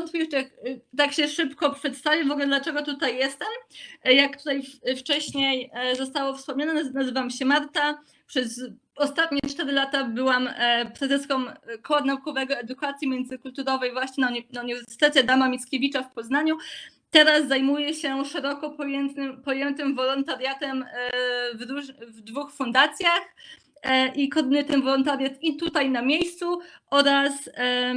wątpisz, tak się szybko przedstawię w ogóle, dlaczego tutaj jestem. Jak tutaj wcześniej zostało wspomniane, nazywam się Marta. Przez ostatnie 4 lata byłam prezeską Koła Naukowego Edukacji Międzykulturowej właśnie na Uniwersytecie Adama Mickiewicza w Poznaniu. Teraz zajmuję się szeroko pojętym wolontariatem w 2 fundacjach i koordynuję ten wolontariat i tutaj na miejscu oraz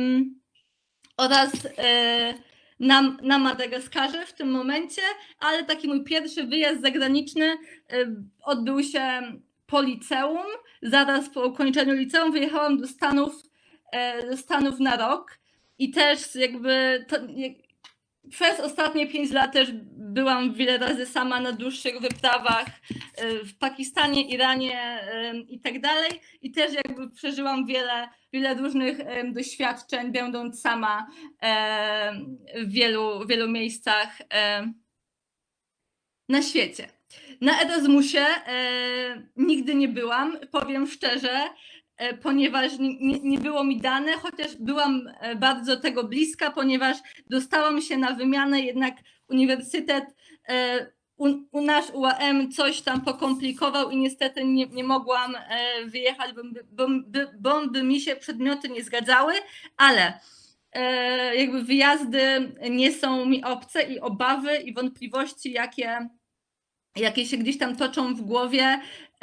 na Madagaskarze w tym momencie, ale taki mój pierwszy wyjazd zagraniczny odbył się po liceum. Zaraz po ukończeniu liceum wyjechałam do Stanów na rok i też jakby przez ostatnie 5 lat też byłam wiele razy sama na dłuższych wyprawach w Pakistanie, Iranie i tak dalej. I też jakby przeżyłam wiele różnych doświadczeń, będąc sama w wielu miejscach na świecie. Na Erasmusie nigdy nie byłam, powiem szczerze, ponieważ nie było mi dane, chociaż byłam bardzo tego bliska, ponieważ dostałam się na wymianę, jednak uniwersytet, nasz UAM coś tam pokomplikował i niestety nie mogłam wyjechać, bo by mi się przedmioty nie zgadzały, ale jakby wyjazdy nie są mi obce i obawy i wątpliwości, jakie się gdzieś tam toczą w głowie,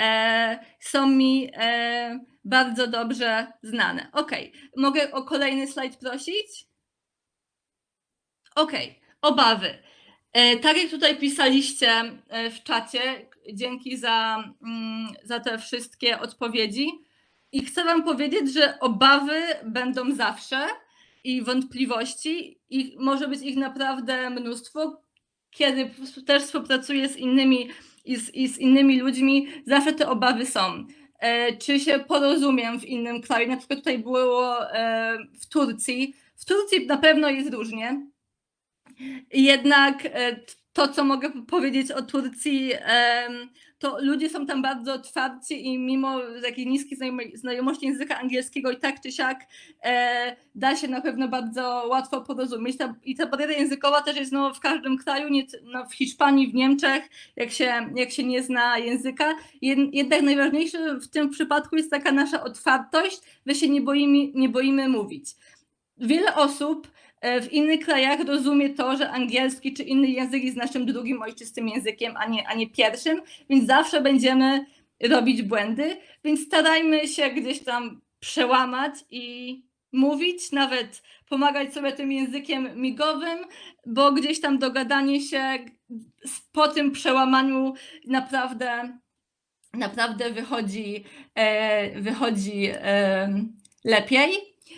są mi bardzo dobrze znane. Ok, mogę o kolejny slajd prosić? Ok, obawy. Tak jak tutaj pisaliście w czacie, dzięki za te wszystkie odpowiedzi. I chcę wam powiedzieć, że obawy będą zawsze i wątpliwości, i może być ich naprawdę mnóstwo. Kiedy też współpracuję z innymi ludźmi, zawsze te obawy są. Czy się porozumiem w innym kraju? Na przykład tutaj było w Turcji. W Turcji na pewno jest różnie. Jednak to, co mogę powiedzieć o Turcji, to ludzie są tam bardzo otwarci i mimo takiej niskiej znajomości języka angielskiego i tak czy siak da się na pewno bardzo łatwo porozumieć. I ta bariera językowa też jest w każdym kraju, w Hiszpanii, w Niemczech, jak się nie zna języka. Jednak najważniejsze w tym przypadku jest taka nasza otwartość, że się nie boimy mówić. Wiele osób w innych krajach rozumie to, że angielski czy inny język jest naszym drugim ojczystym językiem, a nie pierwszym, więc zawsze będziemy robić błędy, więc starajmy się gdzieś tam przełamać i mówić, nawet pomagać sobie tym językiem migowym, bo gdzieś tam dogadanie się po tym przełamaniu naprawdę wychodzi lepiej.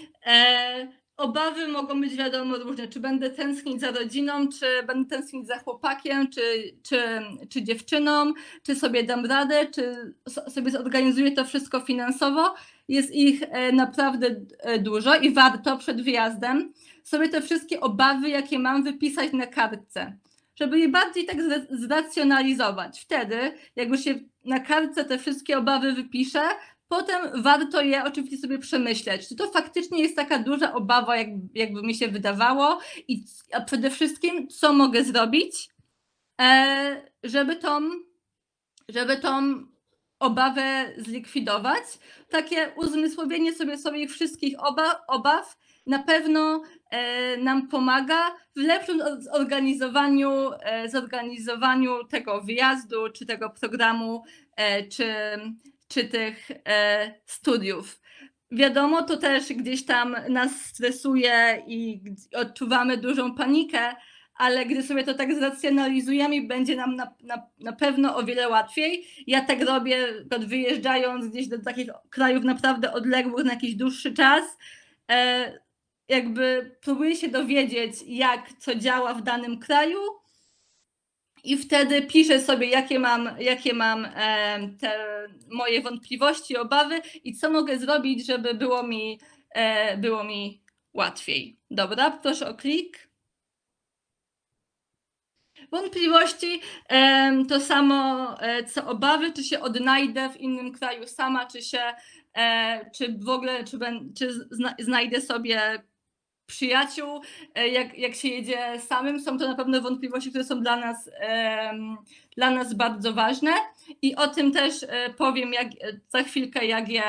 Obawy mogą być wiadomo różne, czy będę tęsknić za rodziną, czy będę tęsknić za chłopakiem, czy dziewczyną, czy sobie dam radę, czy sobie zorganizuję to wszystko finansowo. Jest ich naprawdę dużo i warto przed wyjazdem sobie te wszystkie obawy, jakie mam, wypisać na kartce, żeby je bardziej tak zracjonalizować. Wtedy, jak już się na kartce te wszystkie obawy wypiszę, potem warto je oczywiście sobie przemyśleć, czy to faktycznie jest taka duża obawa, jakby mi się wydawało, a przede wszystkim, co mogę zrobić, żeby tą obawę zlikwidować. Takie uzmysłowienie sobie wszystkich obaw na pewno nam pomaga w lepszym zorganizowaniu tego wyjazdu, czy tego programu, czy tych studiów. Wiadomo, to też gdzieś tam nas stresuje i odczuwamy dużą panikę, ale gdy sobie to tak zracjonalizujemy, będzie nam na pewno o wiele łatwiej. Ja tak robię, wyjeżdżając gdzieś do takich krajów naprawdę odległych na jakiś dłuższy czas, jakby próbuję się dowiedzieć, jak co działa w danym kraju, i wtedy piszę sobie, jakie mam te moje wątpliwości, obawy i co mogę zrobić, żeby było mi łatwiej. Dobra, proszę o klik. Wątpliwości to samo co obawy, czy się odnajdę w innym kraju sama, czy w ogóle, czy znajdę sobie przyjaciół, jak się jedzie samym. Są to na pewno wątpliwości, które są dla nas bardzo ważne i o tym też powiem za chwilkę,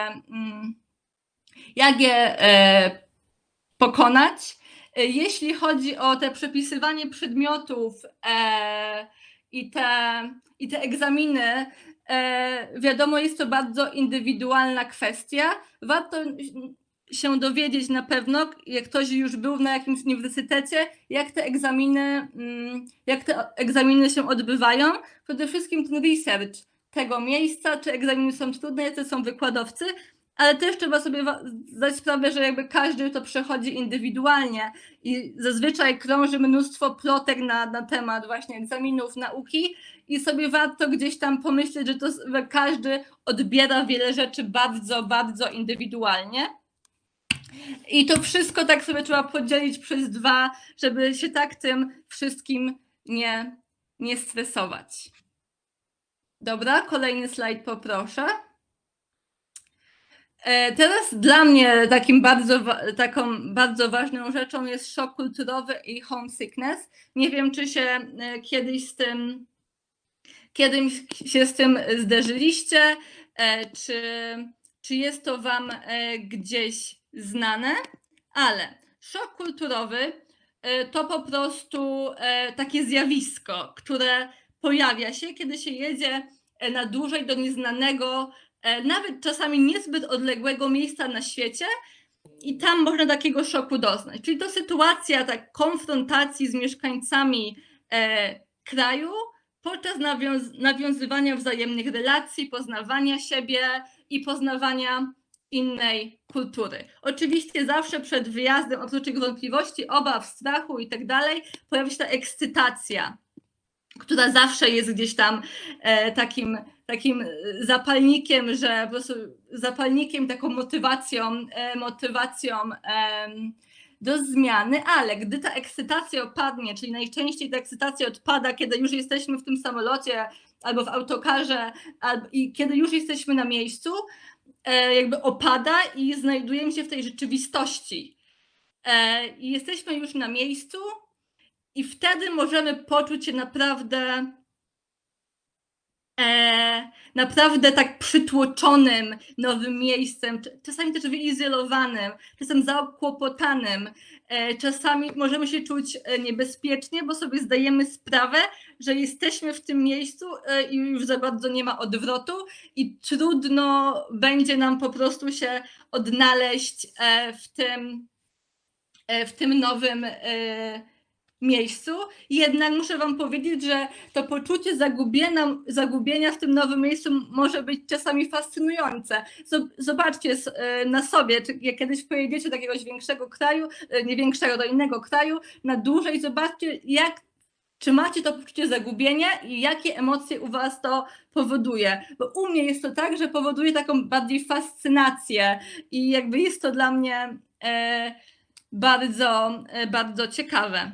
jak je pokonać. Jeśli chodzi o te przepisywanie przedmiotów i te egzaminy, wiadomo, jest to bardzo indywidualna kwestia. Warto się dowiedzieć na pewno, jak ktoś już był na jakimś uniwersytecie, jak te egzaminy się odbywają. Przede wszystkim ten research tego miejsca, czy egzaminy są trudne, jacy są wykładowcy, ale też trzeba sobie zdać sprawę, że jakby każdy to przechodzi indywidualnie i zazwyczaj krąży mnóstwo plotek na temat właśnie egzaminów, nauki i sobie warto gdzieś tam pomyśleć, że każdy odbiera wiele rzeczy bardzo, bardzo indywidualnie. I to wszystko tak sobie trzeba podzielić przez 2, żeby się tak tym wszystkim nie stresować. Dobra, kolejny slajd poproszę. Teraz dla mnie taką bardzo ważną rzeczą jest szok kulturowy i homesickness. Nie wiem, czy się kiedyś z tym zderzyliście, czy jest to wam gdzieś znane, ale szok kulturowy to po prostu takie zjawisko, które pojawia się, kiedy się jedzie na dłużej do nieznanego, nawet czasami niezbyt odległego miejsca na świecie i tam można takiego szoku doznać. Czyli to sytuacja konfrontacji z mieszkańcami kraju podczas nawiązywania wzajemnych relacji, poznawania siebie i poznawania innej kultury. Oczywiście zawsze przed wyjazdem, oprócz tych wątpliwości, obaw, strachu i tak dalej, pojawia się ta ekscytacja, która zawsze jest gdzieś tam takim zapalnikiem, że po prostu zapalnikiem, taką motywacją do zmiany, ale gdy ta ekscytacja opadnie, czyli najczęściej ta ekscytacja odpada, kiedy już jesteśmy w tym samolocie albo w autokarze, i kiedy już jesteśmy na miejscu, jakby opada i znajdujemy się w tej rzeczywistości. I jesteśmy już na miejscu i wtedy możemy poczuć się naprawdę tak przytłoczonym nowym miejscem, czasami też wyizolowanym, czasem zakłopotanym, czasami możemy się czuć niebezpiecznie, bo sobie zdajemy sprawę, że jesteśmy w tym miejscu i już za bardzo nie ma odwrotu i trudno będzie nam po prostu się odnaleźć w tym nowym miejscu. Jednak muszę wam powiedzieć, że to poczucie zagubienia w tym nowym miejscu może być czasami fascynujące. Zobaczcie na sobie, jak kiedyś pojedziecie do jakiegoś większego kraju, nie większego, do innego kraju na dłużej, zobaczcie, czy macie to poczucie zagubienia i jakie emocje u was to powoduje. Bo u mnie jest to tak, że powoduje taką bardziej fascynację i jakby jest to dla mnie bardzo, bardzo ciekawe.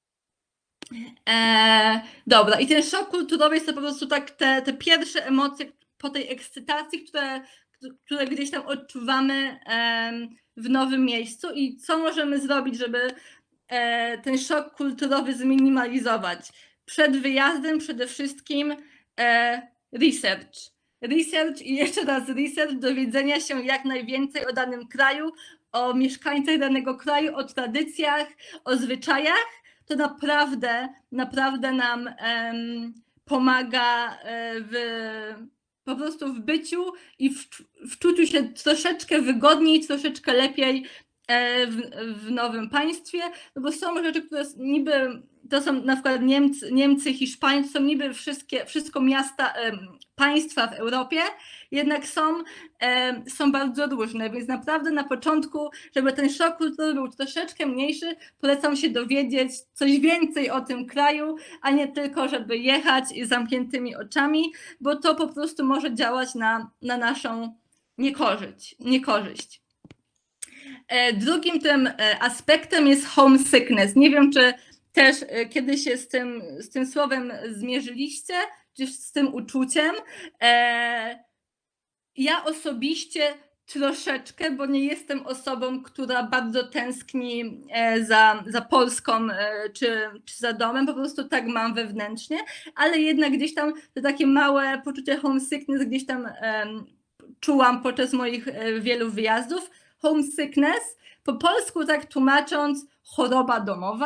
Dobra, i ten szok kulturowy jest to po prostu tak te pierwsze emocje po tej ekscytacji, które gdzieś tam odczuwamy w nowym miejscu i co możemy zrobić, żeby ten szok kulturowy zminimalizować. Przed wyjazdem przede wszystkim research i jeszcze raz research, dowiedzenia się jak najwięcej o danym kraju, o mieszkańcach danego kraju, o tradycjach, o zwyczajach. To naprawdę nam pomaga po prostu w byciu i w czuciu się troszeczkę wygodniej, troszeczkę lepiej w nowym państwie, no bo są rzeczy, które niby, to są na przykład Niemcy, Hiszpania, to są niby wszystko miasta, państwa w Europie, jednak są bardzo różne, więc naprawdę na początku, żeby ten szok kulturowy był troszeczkę mniejszy, polecam się dowiedzieć coś więcej o tym kraju, a nie tylko, żeby jechać z zamkniętymi oczami, bo to po prostu może działać na naszą niekorzyść. Drugim tym aspektem jest homesickness. Nie wiem, czy też kiedyś się z tym słowem zmierzyliście, czy z tym uczuciem. Ja osobiście troszeczkę, bo nie jestem osobą, która bardzo tęskni za Polską czy za domem, po prostu tak mam wewnętrznie, ale jednak gdzieś tam to takie małe poczucie homesickness gdzieś tam czułam podczas moich wielu wyjazdów. Homesickness, po polsku tak tłumacząc, choroba domowa,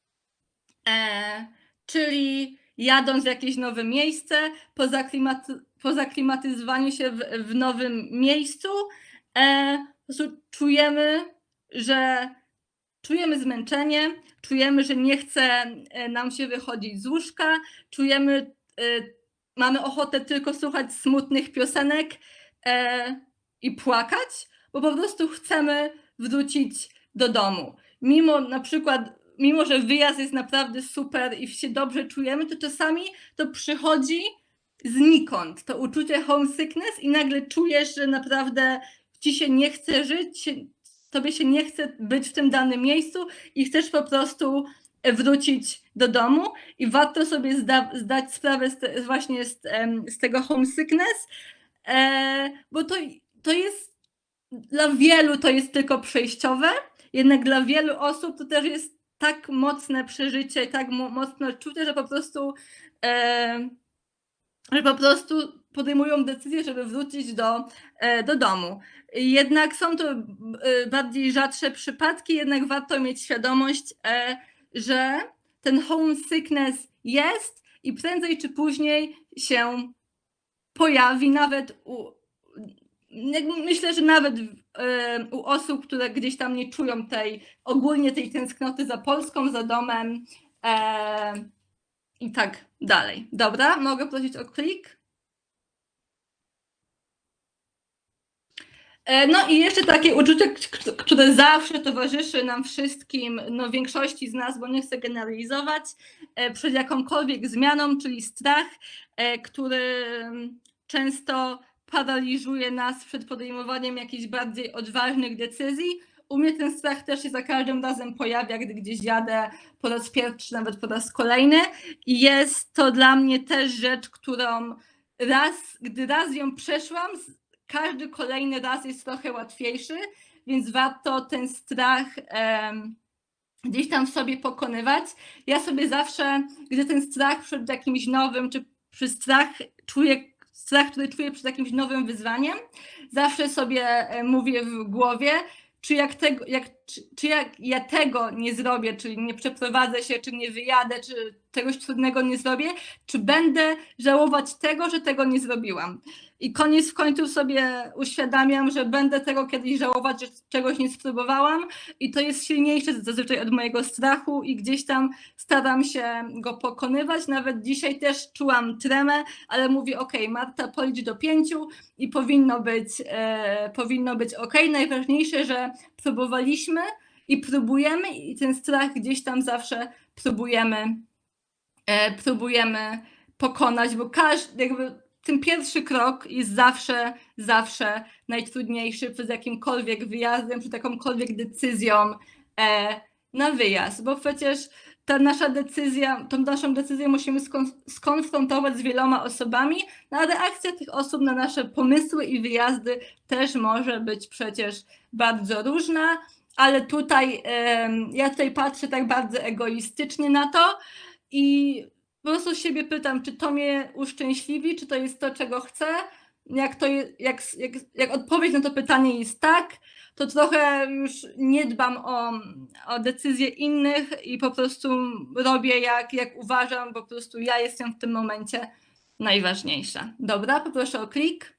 czyli jadąc w jakieś nowe miejsce, po zaklimatyzowaniu się w nowym miejscu, po prostu czujemy zmęczenie, czujemy, że nie chce nam się wychodzić z łóżka, mamy ochotę tylko słuchać smutnych piosenek i płakać, bo po prostu chcemy wrócić do domu. Mimo że wyjazd jest naprawdę super i się dobrze czujemy, to czasami to przychodzi znikąd, to uczucie homesickness i nagle czujesz, że naprawdę ci się nie chce żyć, tobie się nie chce być w tym danym miejscu i chcesz po prostu wrócić do domu i warto sobie zdać sprawę właśnie z tego homesickness, bo to jest dla wielu to jest tylko przejściowe, jednak dla wielu osób to też jest tak mocne przeżycie, tak mocne odczucie, że po prostu podejmują decyzję, żeby wrócić do domu. Jednak są to bardziej rzadsze przypadki, jednak warto mieć świadomość, że ten homesickness jest i prędzej czy później się pojawi, myślę, że nawet u osób, które gdzieś tam nie czują ogólnie tej tęsknoty za Polską, za domem i tak dalej. Dobra, mogę prosić o klik? No i jeszcze takie uczucie, które zawsze towarzyszy nam wszystkim, no większości z nas, bo nie chcę generalizować, przed jakąkolwiek zmianą, czyli strach, który często paraliżuje nas przed podejmowaniem jakichś bardziej odważnych decyzji. U mnie ten strach też się za każdym razem pojawia, gdy gdzieś jadę po raz pierwszy, nawet po raz kolejny. I jest to dla mnie też rzecz, którą gdy raz ją przeszłam, każdy kolejny raz jest trochę łatwiejszy, więc warto ten strach gdzieś tam w sobie pokonywać. Ja sobie zawsze, gdy ten strach przed jakimś nowym, czy strach, który czuję przed jakimś nowym wyzwaniem, zawsze sobie mówię w głowie, czy jak ja tego nie zrobię, czyli nie przeprowadzę się, czy nie wyjadę, czy czegoś trudnego nie zrobię, czy będę żałować tego, że tego nie zrobiłam. I koniec w końcu sobie uświadamiam, że będę tego kiedyś żałować, że czegoś nie spróbowałam i to jest silniejsze zazwyczaj od mojego strachu i gdzieś tam staram się go pokonywać. Nawet dzisiaj też czułam tremę, ale mówię, okej, Marta, policz do 5 i powinno być okej. Najważniejsze, że próbowaliśmy i próbujemy i ten strach gdzieś tam zawsze próbujemy pokonać, bo ten pierwszy krok jest zawsze najtrudniejszy przed jakimkolwiek wyjazdem, przed jakąkolwiek decyzją na wyjazd, bo przecież tą naszą decyzję musimy skonfrontować z wieloma osobami, no a reakcja tych osób na nasze pomysły i wyjazdy też może być przecież bardzo różna, ale ja tutaj patrzę tak bardzo egoistycznie na to i po prostu siebie pytam, czy to mnie uszczęśliwi, czy to jest to, czego chcę. Jak odpowiedź na to pytanie jest tak, to trochę już nie dbam o decyzje innych i po prostu robię jak uważam, bo po prostu ja jestem w tym momencie najważniejsza. Dobra, poproszę o klik.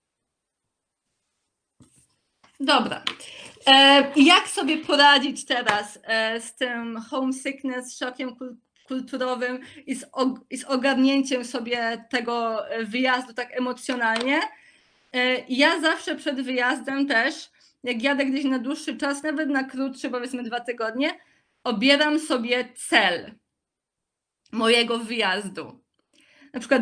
Dobra. Jak sobie poradzić teraz z tym homesickness, szokiem kulturowym i z ogarnięciem sobie tego wyjazdu tak emocjonalnie? Ja zawsze przed wyjazdem też, jak jadę gdzieś na dłuższy czas, nawet na krótszy, powiedzmy 2 tygodnie, obieram sobie cel mojego wyjazdu. Na przykład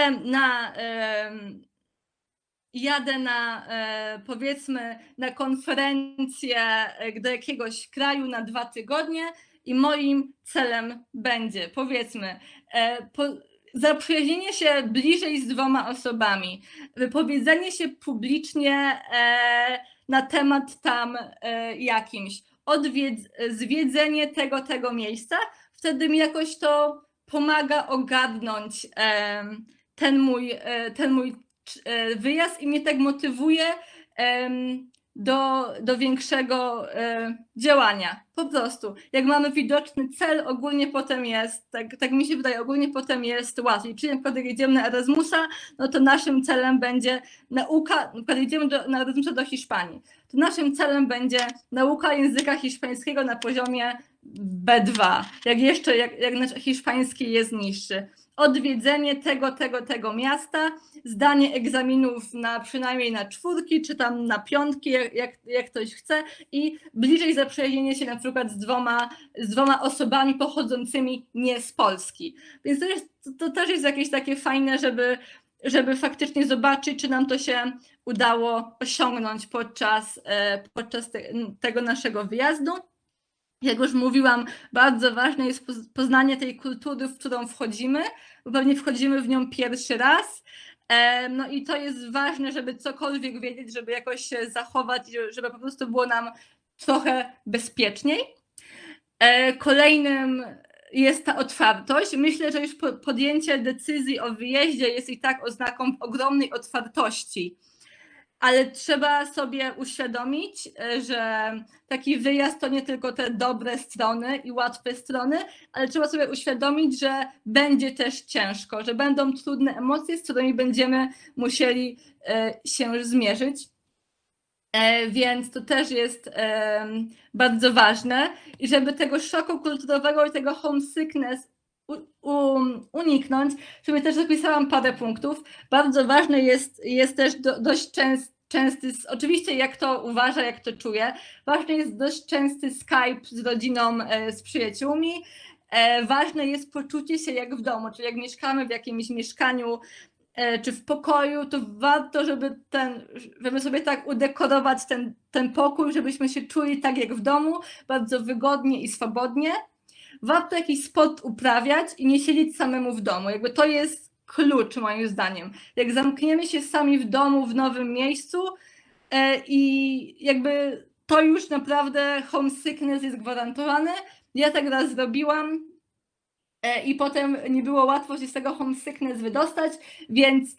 jadę powiedzmy na konferencję do jakiegoś kraju na 2 tygodnie i moim celem będzie, powiedzmy, zaprzyjaźnienie się bliżej z 2 osobami, wypowiedzenie się publicznie na temat tam jakimś, zwiedzenie tego miejsca, wtedy mi jakoś to pomaga ogarnąć ten mój wyjazd i mnie tak motywuje do większego działania. Po prostu. Jak mamy widoczny cel, ogólnie potem jest, tak mi się wydaje, ogólnie potem jest łatwiej. Czyli na przykład jak jedziemy na Erasmusa, no to naszym celem będzie nauka, na przykład jedziemy na Erasmusa do Hiszpanii, to naszym celem będzie nauka języka hiszpańskiego na poziomie B2, jak nasz hiszpański jest niższy. Odwiedzenie tego miasta, zdanie egzaminów przynajmniej na 4 czy tam na 5, jak ktoś chce, i bliżej zaprzyjaźnienie się na przykład z dwoma osobami pochodzącymi nie z Polski. Więc to też jest jakieś takie fajne, żeby faktycznie zobaczyć, czy nam to się udało osiągnąć podczas tego naszego wyjazdu. Jak już mówiłam, bardzo ważne jest poznanie tej kultury, w którą wchodzimy, bo pewnie wchodzimy w nią pierwszy raz. No i to jest ważne, żeby cokolwiek wiedzieć, żeby jakoś się zachować, żeby po prostu było nam trochę bezpieczniej. Kolejnym jest ta otwartość. Myślę, że już podjęcie decyzji o wyjeździe jest i tak oznaką ogromnej otwartości. Ale trzeba sobie uświadomić, że taki wyjazd to nie tylko te dobre strony i łatwe strony, ale trzeba sobie uświadomić, że będzie też ciężko, że będą trudne emocje, z którymi będziemy musieli się zmierzyć. Więc to też jest bardzo ważne i żeby tego szoku kulturowego i tego homesickness uniknąć, sobie też zapisałam parę punktów. Bardzo ważne jest też dość częsty, oczywiście jak to uważa, jak to czuje, ważny jest dość częsty Skype z rodziną, z przyjaciółmi. Ważne jest poczucie się jak w domu, czyli jak mieszkamy w jakimś mieszkaniu czy w pokoju, to warto, żeby sobie tak udekorować ten pokój, żebyśmy się czuli tak jak w domu, bardzo wygodnie i swobodnie. Warto jakiś sport uprawiać i nie siedzieć samemu w domu. Jakby to jest klucz moim zdaniem. Jak zamkniemy się sami w domu, w nowym miejscu i jakby to już naprawdę homesickness jest gwarantowany. Ja tak raz zrobiłam i potem nie było łatwo się z tego homesickness wydostać, więc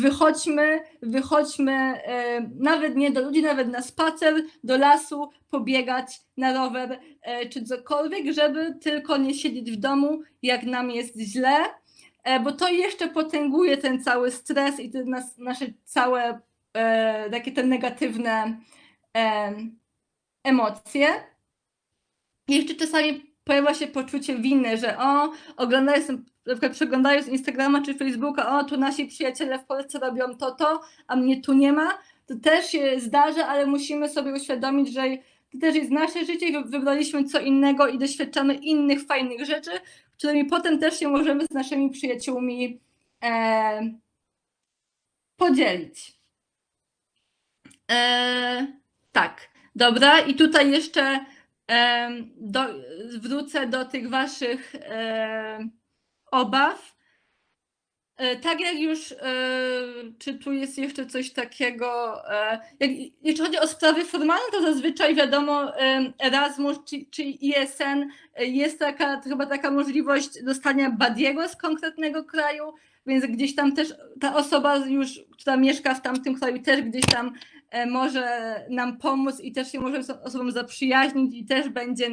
wychodźmy nawet nie do ludzi, nawet na spacer, do lasu, pobiegać na rower czy cokolwiek, żeby tylko nie siedzieć w domu, jak nam jest źle, bo to jeszcze potęguje ten cały stres i te nasze całe takie te negatywne emocje. Jeszcze czasami pojawia się poczucie winy, że na przykład przeglądając Instagrama czy Facebooka, tu nasi przyjaciele w Polsce robią to, a mnie tu nie ma. To też się zdarza, ale musimy sobie uświadomić, że to też jest nasze życie i wybraliśmy co innego i doświadczamy innych fajnych rzeczy, którymi potem też się możemy z naszymi przyjaciółmi podzielić. Tak, dobra. I tutaj jeszcze wrócę do tych waszych obaw. Tak jak już, czy tu jest jeszcze coś takiego, jeśli chodzi o sprawy formalne, to zazwyczaj wiadomo, Erasmus czy ISN jest chyba taka możliwość dostania badiego z konkretnego kraju, więc gdzieś tam też ta osoba już, która mieszka w tamtym kraju, też gdzieś tam może nam pomóc i też się może z osobą zaprzyjaźnić i też będzie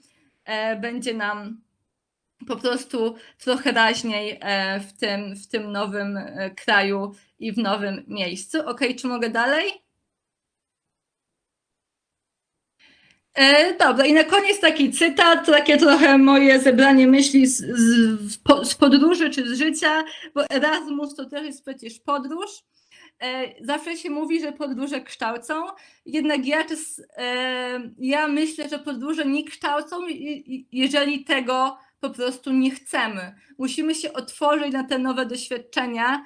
nam po prostu trochę raźniej w tym nowym kraju i w nowym miejscu. Ok, czy mogę dalej? Dobra, i na koniec taki cytat, takie trochę moje zebranie myśli z podróży czy z życia, bo Erasmus to też jest przecież podróż. Zawsze się mówi, że podróże kształcą, jednak ja myślę, że podróże nie kształcą, jeżeli tego po prostu nie chcemy. Musimy się otworzyć na te nowe doświadczenia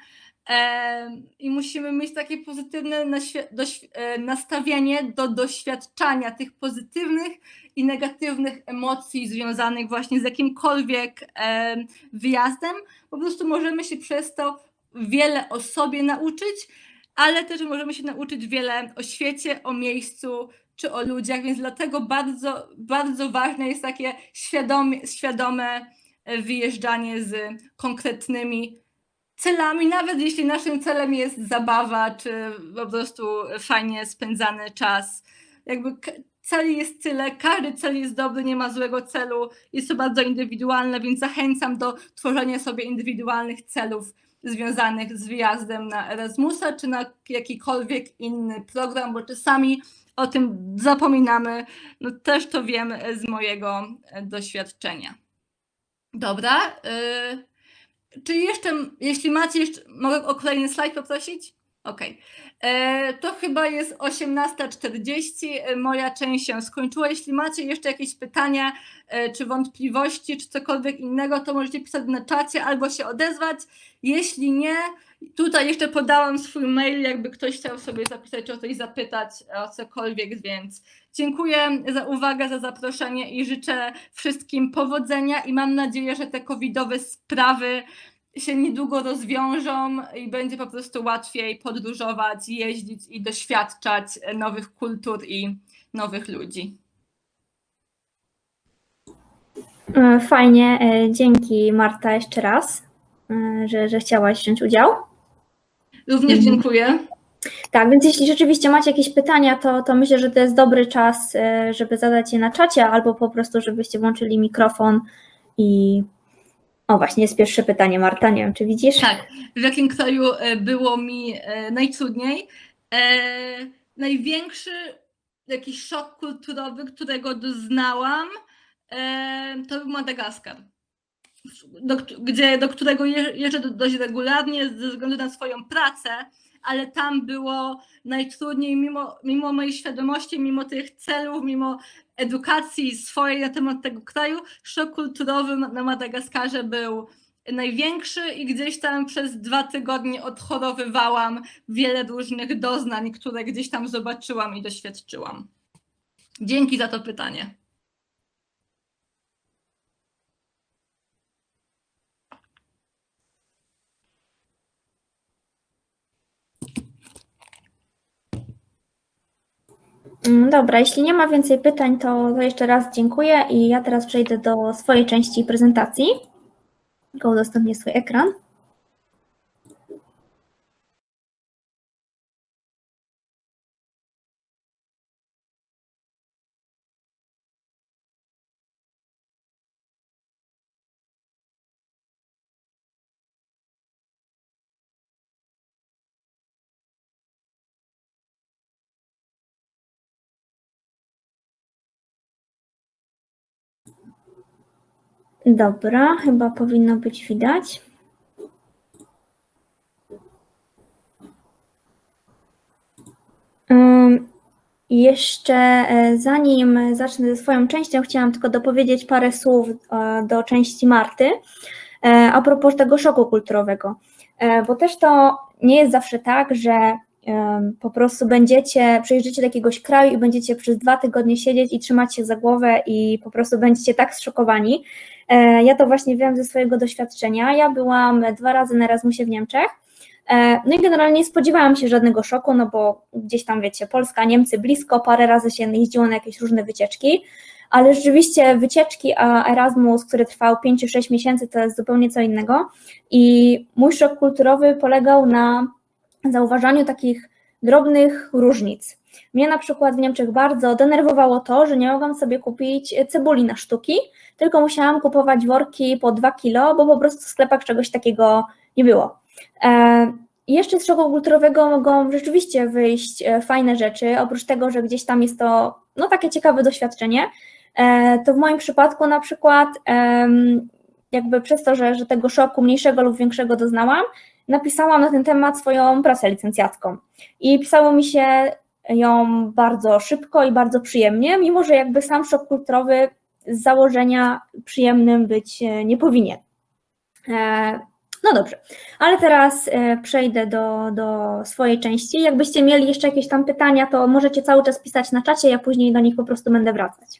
i musimy mieć takie pozytywne nastawienie do doświadczania tych pozytywnych i negatywnych emocji związanych właśnie z jakimkolwiek wyjazdem. Po prostu możemy się przez to wiele o sobie nauczyć, ale też możemy się nauczyć wiele o świecie, o miejscu czy o ludziach, więc dlatego bardzo, bardzo ważne jest takie świadome wyjeżdżanie z konkretnymi celami, nawet jeśli naszym celem jest zabawa, czy po prostu fajnie spędzany czas. Jakby celi jest tyle, każdy cel jest dobry, nie ma złego celu, jest to bardzo indywidualne, więc zachęcam do tworzenia sobie indywidualnych celów związanych z wyjazdem na Erasmusa, czy na jakikolwiek inny program, bo czasami o tym zapominamy, no też to wiem z mojego doświadczenia. Dobra, czy jeszcze, jeśli macie jeszcze, mogę o kolejny slajd poprosić? Okej. To chyba jest 18:40, moja część się skończyła. Jeśli macie jeszcze jakieś pytania, czy wątpliwości, czy cokolwiek innego, to możecie pisać na czacie albo się odezwać. Jeśli nie, tutaj jeszcze podałam swój mail, jakby ktoś chciał sobie zapisać, czy o coś zapytać, o cokolwiek, więc dziękuję za uwagę, za zaproszenie i życzę wszystkim powodzenia i mam nadzieję, że te covidowe sprawy się niedługo rozwiążą i będzie po prostu łatwiej podróżować, jeździć i doświadczać nowych kultur i nowych ludzi. Fajnie, dzięki Marta jeszcze raz, że chciałaś wziąć udział. Również dziękuję. Tak, więc jeśli rzeczywiście macie jakieś pytania, to myślę, że to jest dobry czas, żeby zadać je na czacie albo po prostu, żebyście włączyli mikrofon i... O, właśnie jest pierwsze pytanie, Marta, nie wiem, czy widzisz? Tak, w jakim kraju było mi najtrudniej? Największy jakiś szok kulturowy, którego doznałam, to był Madagaskar, do którego jeżdżę dość regularnie ze względu na swoją pracę, ale tam było najtrudniej mimo mojej świadomości, mimo tych celów, mimo edukacji swojej na temat tego kraju. Szok kulturowy na Madagaskarze był największy i gdzieś tam przez 2 tygodnie odchorowywałam wiele różnych doznań, które gdzieś tam zobaczyłam i doświadczyłam. Dzięki za to pytanie. Dobra, jeśli nie ma więcej pytań, to jeszcze raz dziękuję i ja teraz przejdę do swojej części prezentacji. Tylko udostępnię swój ekran. Dobra, chyba powinno być widać. Jeszcze zanim zacznę ze swoją częścią, chciałam tylko dopowiedzieć parę słów do części Marty a propos tego szoku kulturowego, bo też to nie jest zawsze tak, że po prostu przyjeżdżacie do jakiegoś kraju i będziecie przez 2 tygodnie siedzieć i trzymać się za głowę i po prostu będziecie tak zszokowani. Ja to właśnie wiem ze swojego doświadczenia. Ja byłam 2 razy na Erasmusie w Niemczech. No i generalnie nie spodziewałam się żadnego szoku, no bo gdzieś tam wiecie, Polska, Niemcy blisko, parę razy się jeździło na jakieś różne wycieczki, ale rzeczywiście wycieczki, a Erasmus, który trwał 5-6 miesięcy, to jest zupełnie co innego i mój szok kulturowy polegał na zauważaniu takich drobnych różnic. Mnie na przykład w Niemczech bardzo denerwowało to, że nie mogłam sobie kupić cebuli na sztuki, tylko musiałam kupować worki po 2 kilo, bo po prostu w sklepach czegoś takiego nie było. Jeszcze z szoku kulturowego mogą rzeczywiście wyjść fajne rzeczy, oprócz tego, że gdzieś tam jest to no, takie ciekawe doświadczenie, to w moim przypadku na przykład jakby przez to, że tego szoku mniejszego lub większego doznałam, napisałam na ten temat swoją pracę licencjacką i pisało mi się ją bardzo szybko i bardzo przyjemnie, mimo że jakby sam szok kulturowy z założenia przyjemnym być nie powinien. No dobrze, ale teraz przejdę do swojej części. Jakbyście mieli jeszcze jakieś tam pytania, to możecie cały czas pisać na czacie, ja później do nich po prostu będę wracać.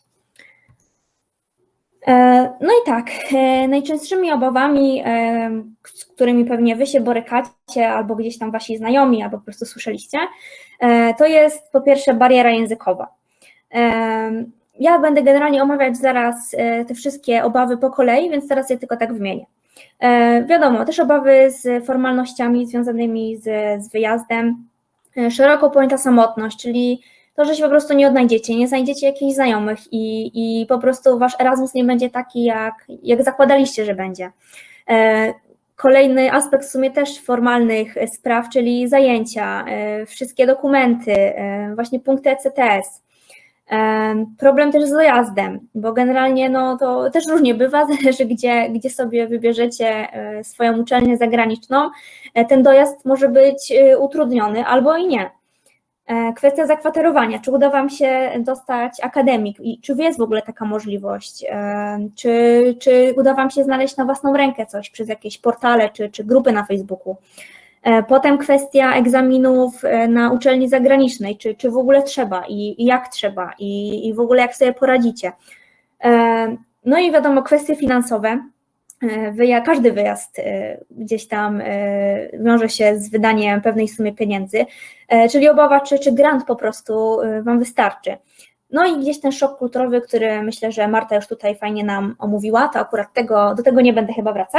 No i tak, najczęstszymi obawami, z którymi pewnie Wy się borykacie, albo gdzieś tam Wasi znajomi, albo po prostu słyszeliście, to jest po pierwsze bariera językowa. Ja będę generalnie omawiać zaraz te wszystkie obawy po kolei, więc teraz je tylko tak wymienię. Wiadomo, też obawy z formalnościami związanymi z wyjazdem, szeroko pojęta samotność, czyli to, że się po prostu nie odnajdziecie, nie znajdziecie jakichś znajomych i po prostu wasz Erasmus nie będzie taki, jak zakładaliście, że będzie. Kolejny aspekt w sumie też formalnych spraw, czyli zajęcia, wszystkie dokumenty, właśnie punkty ECTS. Problem też z dojazdem, bo generalnie no, to też różnie bywa, zależy gdzie sobie wybierzecie swoją uczelnię zagraniczną, ten dojazd może być utrudniony albo i nie. Kwestia zakwaterowania, czy uda Wam się dostać akademik i czy jest w ogóle taka możliwość, czy uda Wam się znaleźć na własną rękę coś przez jakieś portale czy grupy na Facebooku. Potem kwestia egzaminów na uczelni zagranicznej, czy w ogóle trzeba i jak trzeba i w ogóle jak sobie poradzicie. No i wiadomo, kwestie finansowe. Każdy wyjazd gdzieś tam wiąże się z wydaniem pewnej sumy pieniędzy, czyli obawa, czy grant po prostu Wam wystarczy. No i gdzieś ten szok kulturowy, który myślę, że Marta już tutaj fajnie nam omówiła, to akurat do tego nie będę chyba wracać.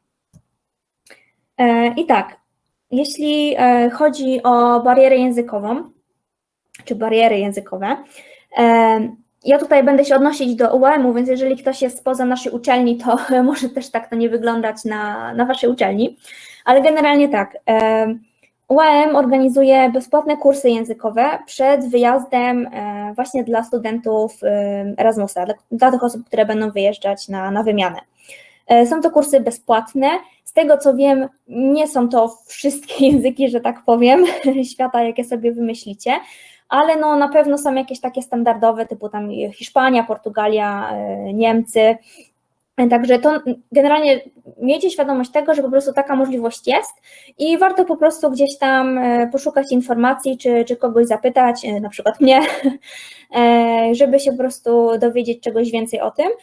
I tak, jeśli chodzi o barierę językową, czy bariery językowe, ja tutaj będę się odnosić do UAM-u, więc jeżeli ktoś jest spoza naszej uczelni, to może też tak to nie wyglądać na Waszej uczelni, ale generalnie tak, UAM organizuje bezpłatne kursy językowe przed wyjazdem właśnie dla studentów Erasmusa, dla tych osób, które będą wyjeżdżać na wymianę. Są to kursy bezpłatne, z tego co wiem, nie są to wszystkie języki, że tak powiem, świata, jakie sobie wymyślicie, ale no na pewno są jakieś takie standardowe, typu tam Hiszpania, Portugalia, Niemcy, także to generalnie miejcie świadomość tego, że po prostu taka możliwość jest i warto po prostu gdzieś tam poszukać informacji, czy kogoś zapytać, na przykład mnie, żeby się po prostu dowiedzieć czegoś więcej o tym,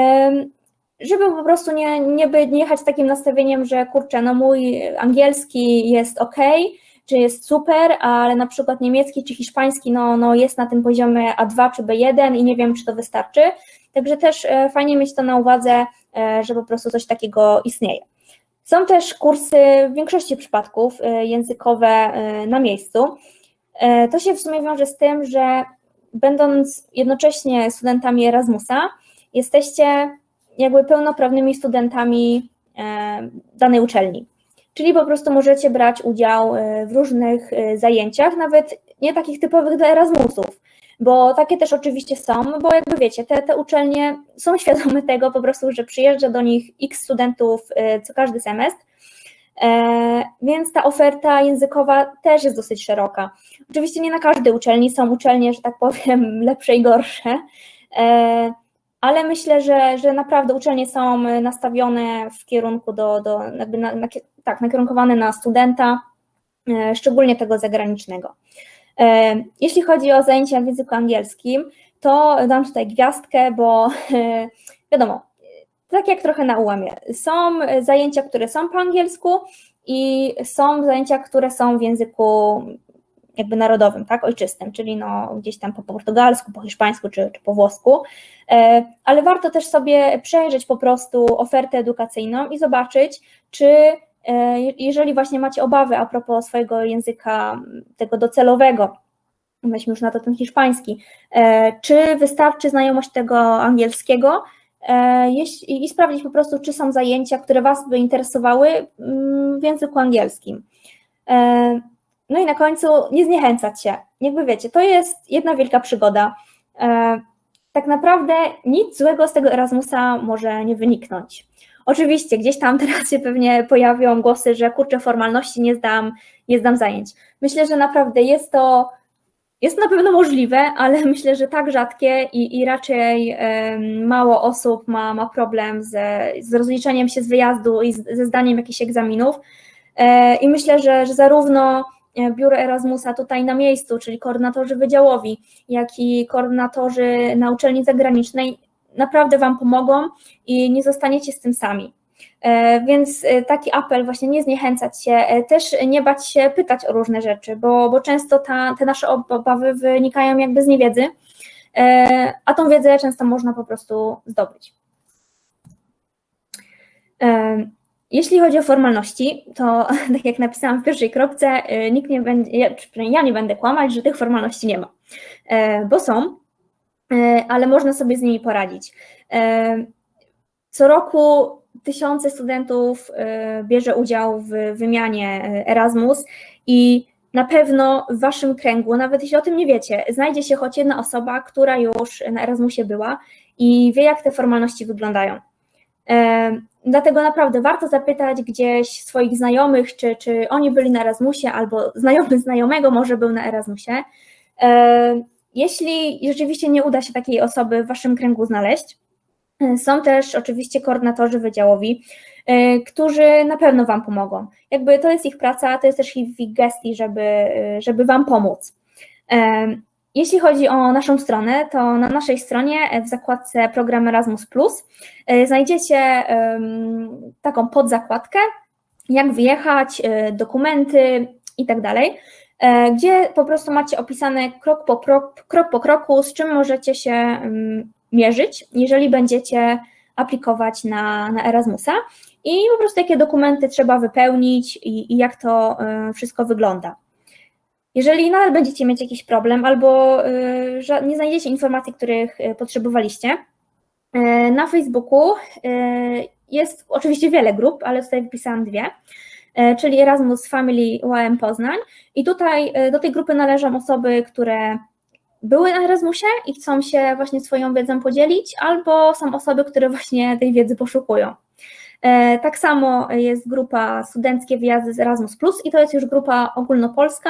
żeby po prostu nie jechać z takim nastawieniem, że kurczę, no mój angielski jest ok, czy jest super, ale na przykład niemiecki czy hiszpański no jest na tym poziomie A2 czy B1 i nie wiem, czy to wystarczy. Także też fajnie mieć to na uwadze, że po prostu coś takiego istnieje. Są też kursy w większości przypadków językowe na miejscu. To się w sumie wiąże z tym, że będąc jednocześnie studentami Erasmusa, jesteście jakby pełnoprawnymi studentami danej uczelni. Czyli po prostu możecie brać udział w różnych zajęciach, nawet nie takich typowych dla Erasmusów, bo takie też oczywiście są, bo jakby wiecie, te uczelnie są świadome tego po prostu, że przyjeżdża do nich x studentów co każdy semestr, więc ta oferta językowa też jest dosyć szeroka. Oczywiście nie na każdej uczelni, są uczelnie, że tak powiem, lepsze i gorsze, ale myślę, że naprawdę uczelnie są nastawione w kierunku nakierunkowane na studenta, szczególnie tego zagranicznego. Jeśli chodzi o zajęcia w języku angielskim, to dam tutaj gwiazdkę, bo wiadomo, tak jak trochę na UAM-ie, są zajęcia, które są po angielsku i są zajęcia, które są w języku jakby narodowym, tak, ojczystym, czyli no gdzieś tam po portugalsku, po hiszpańsku czy po włosku, ale warto też sobie przejrzeć po prostu ofertę edukacyjną i zobaczyć, czy jeżeli właśnie macie obawy a propos swojego języka, tego docelowego, weźmy już na to ten hiszpański, czy wystarczy znajomość tego angielskiego i sprawdzić po prostu, czy są zajęcia, które Was by interesowały w języku angielskim. No i na końcu nie zniechęcać się. Jakby wiecie, to jest jedna wielka przygoda. Tak naprawdę nic złego z tego Erasmusa może nie wyniknąć. Oczywiście gdzieś tam teraz się pewnie pojawią głosy, że kurczę, formalności nie zdam zajęć. Myślę, że naprawdę jest to Jest na pewno możliwe, ale myślę, że tak rzadkie i raczej mało osób ma problem z rozliczeniem się z wyjazdu i ze zdaniem jakichś egzaminów. I myślę, że zarówno biuro Erasmusa tutaj na miejscu, czyli koordynatorzy wydziałowi, jak i koordynatorzy na uczelni zagranicznej naprawdę Wam pomogą i nie zostaniecie z tym sami. Więc taki apel właśnie nie zniechęcać się, też nie bać się pytać o różne rzeczy, bo często te nasze obawy wynikają jakby z niewiedzy, a tą wiedzę często można po prostu zdobyć. Jeśli chodzi o formalności, to tak jak napisałam w pierwszej kropce, nikt nie będzie, przynajmniej ja nie będę kłamać, że tych formalności nie ma, bo są, ale można sobie z nimi poradzić. Co roku tysiące studentów bierze udział w wymianie Erasmus i na pewno w Waszym kręgu, nawet jeśli o tym nie wiecie, znajdzie się choć jedna osoba, która już na Erasmusie była i wie, jak te formalności wyglądają. Dlatego naprawdę warto zapytać gdzieś swoich znajomych, czy oni byli na Erasmusie, albo znajomy znajomego może był na Erasmusie. Jeśli rzeczywiście nie uda się takiej osoby w Waszym kręgu znaleźć, są też oczywiście koordynatorzy wydziałowi, którzy na pewno Wam pomogą. Jakby to jest ich praca, to jest też ich gestii, żeby Wam pomóc. Jeśli chodzi o naszą stronę, to na naszej stronie w zakładce program Erasmus+, znajdziecie taką podzakładkę, jak wyjechać, dokumenty i tak dalej, gdzie po prostu macie opisane krok po kroku, z czym możecie się mierzyć, jeżeli będziecie aplikować na Erasmusa i po prostu jakie dokumenty trzeba wypełnić i jak to wszystko wygląda. Jeżeli nadal będziecie mieć jakiś problem albo nie znajdziecie informacji, których potrzebowaliście, na Facebooku jest oczywiście wiele grup, ale tutaj wypisałam dwie, czyli Erasmus Family UAM Poznań i tutaj do tej grupy należą osoby, które były na Erasmusie i chcą się właśnie swoją wiedzą podzielić, albo są osoby, które właśnie tej wiedzy poszukują. Tak samo jest grupa Studenckie Wyjazdy z Erasmus+, i to jest już grupa ogólnopolska,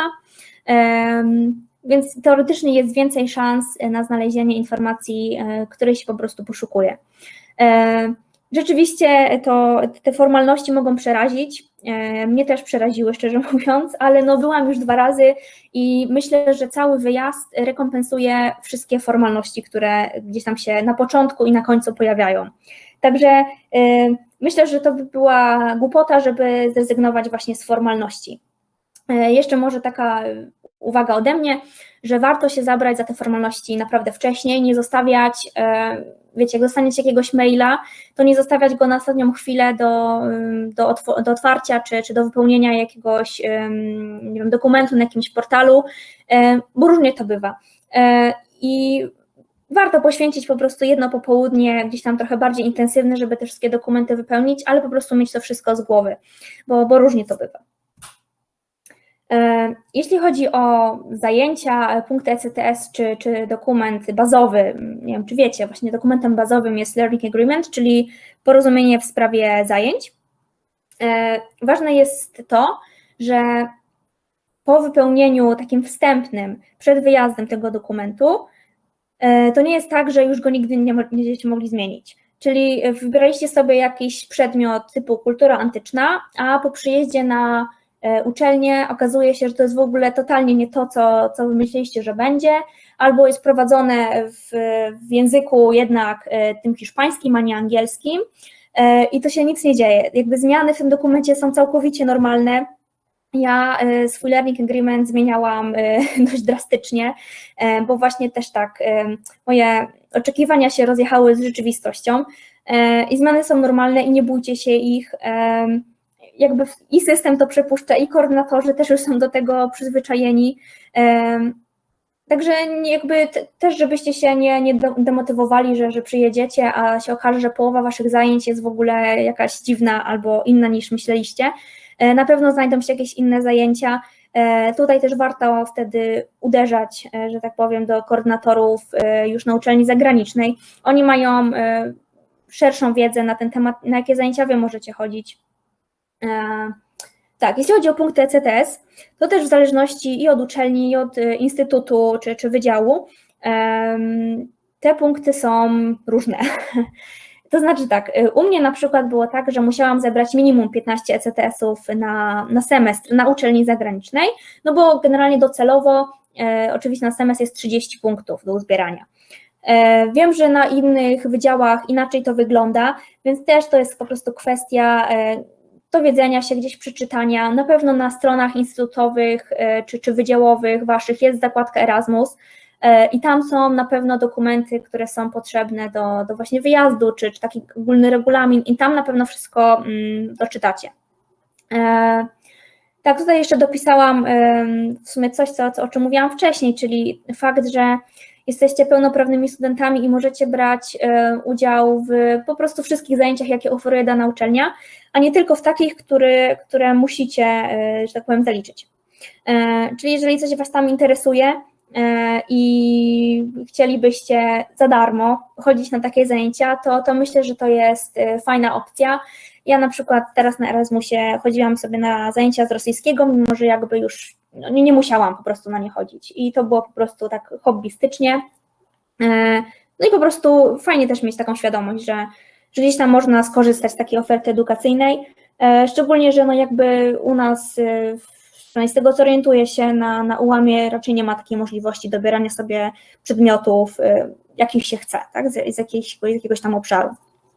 więc teoretycznie jest więcej szans na znalezienie informacji, której się po prostu poszukuje. Rzeczywiście te formalności mogą przerazić, mnie też przeraziły, szczerze mówiąc, ale no byłam już 2 razy i myślę, że cały wyjazd rekompensuje wszystkie formalności, które gdzieś tam się na początku i na końcu pojawiają. Także myślę, że to by była głupota, żeby zrezygnować właśnie z formalności. Jeszcze może taka uwaga ode mnie, że warto się zabrać za te formalności naprawdę wcześniej, nie zostawiać, wiecie, jak dostaniecie jakiegoś maila, to nie zostawiać go na ostatnią chwilę do otwarcia czy do wypełnienia jakiegoś, nie wiem, dokumentu na jakimś portalu, bo różnie to bywa. I warto poświęcić po prostu jedno popołudnie, gdzieś tam trochę bardziej intensywne, żeby te wszystkie dokumenty wypełnić, ale po prostu mieć to wszystko z głowy, bo różnie to bywa. Jeśli chodzi o zajęcia, punkty ECTS czy dokument bazowy, nie wiem, czy wiecie, właśnie dokumentem bazowym jest Learning Agreement, czyli porozumienie w sprawie zajęć. Ważne jest to, że po wypełnieniu takim wstępnym, przed wyjazdem tego dokumentu, to nie jest tak, że już go nigdy nie będziecie mogli zmienić. Czyli wybraliście sobie jakiś przedmiot typu kultura antyczna, a po przyjeździe na uczelnię okazuje się, że to jest w ogóle totalnie nie to, co wymyśliliście, że będzie, albo jest prowadzone w języku jednak tym hiszpańskim, a nie angielskim i to się nic nie dzieje. Jakby zmiany w tym dokumencie są całkowicie normalne. Ja swój Learning Agreement zmieniałam dość drastycznie, bo właśnie też tak moje oczekiwania się rozjechały z rzeczywistością i zmiany są normalne i nie bójcie się ich. Jakby i system to przepuszcza, i koordynatorzy też już są do tego przyzwyczajeni. Także jakby też, żebyście się nie demotywowali, że przyjedziecie, a się okaże, że połowa waszych zajęć jest w ogóle jakaś dziwna albo inna niż myśleliście. Na pewno znajdą się jakieś inne zajęcia. Tutaj też warto wtedy uderzać, że tak powiem, do koordynatorów już na uczelni zagranicznej. Oni mają szerszą wiedzę na ten temat, na jakie zajęcia wy możecie chodzić. Tak, jeśli chodzi o punkty ECTS, to też w zależności i od uczelni, i od instytutu czy wydziału, te punkty są różne. To znaczy tak, u mnie na przykład było tak, że musiałam zebrać minimum 15 ECTS-ów na semestr na uczelni zagranicznej, no bo generalnie docelowo oczywiście na semestr jest 30 punktów do uzbierania. Wiem, że na innych wydziałach inaczej to wygląda, więc też to jest po prostu kwestia dowiedzenia się, gdzieś przeczytania. Na pewno na stronach instytutowych czy wydziałowych waszych jest zakładka Erasmus i tam są na pewno dokumenty, które są potrzebne do właśnie wyjazdu, czy taki ogólny regulamin i tam na pewno wszystko doczytacie. Tak, tutaj jeszcze dopisałam w sumie coś, o czym mówiłam wcześniej, czyli fakt, że jesteście pełnoprawnymi studentami i możecie brać udział w po prostu wszystkich zajęciach, jakie oferuje dana uczelnia, a nie tylko w takich, które musicie, że tak powiem, zaliczyć. Czyli jeżeli coś Was tam interesuje i chcielibyście za darmo chodzić na takie zajęcia, to myślę, że to jest fajna opcja. Ja na przykład teraz na Erasmusie chodziłam sobie na zajęcia z rosyjskiego, mimo że jakby już nie musiałam po prostu na nie chodzić i to było po prostu tak hobbystycznie. No i po prostu fajnie też mieć taką świadomość, że gdzieś tam można skorzystać z takiej oferty edukacyjnej, szczególnie, że no jakby u nas, z tego co orientuję się, na UAM-ie raczej nie ma takiej możliwości dobierania sobie przedmiotów, jakich się chce, tak? z jakiegoś tam obszaru.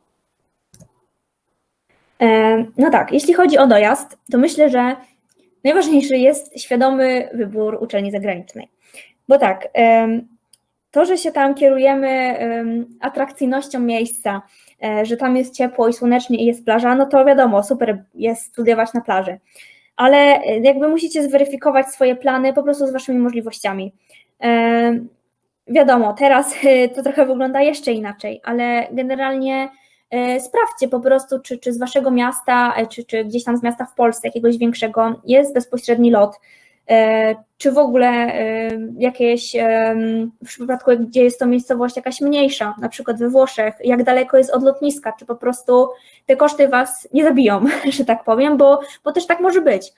No tak, jeśli chodzi o dojazd, to myślę, że najważniejszy jest świadomy wybór uczelni zagranicznej, bo tak, to, że się tam kierujemy atrakcyjnością miejsca, że tam jest ciepło i słonecznie i jest plaża, no to wiadomo, super jest studiować na plaży, ale jakby musicie zweryfikować swoje plany po prostu z waszymi możliwościami. Wiadomo, teraz to trochę wygląda jeszcze inaczej, ale generalnie sprawdźcie po prostu, czy z waszego miasta, czy gdzieś tam z miasta w Polsce, jakiegoś większego, jest bezpośredni lot, czy w ogóle jakieś, w przypadku gdzie jest to miejscowość jakaś mniejsza, na przykład we Włoszech, jak daleko jest od lotniska, czy po prostu te koszty was nie zabiją, że tak powiem, bo też tak może być.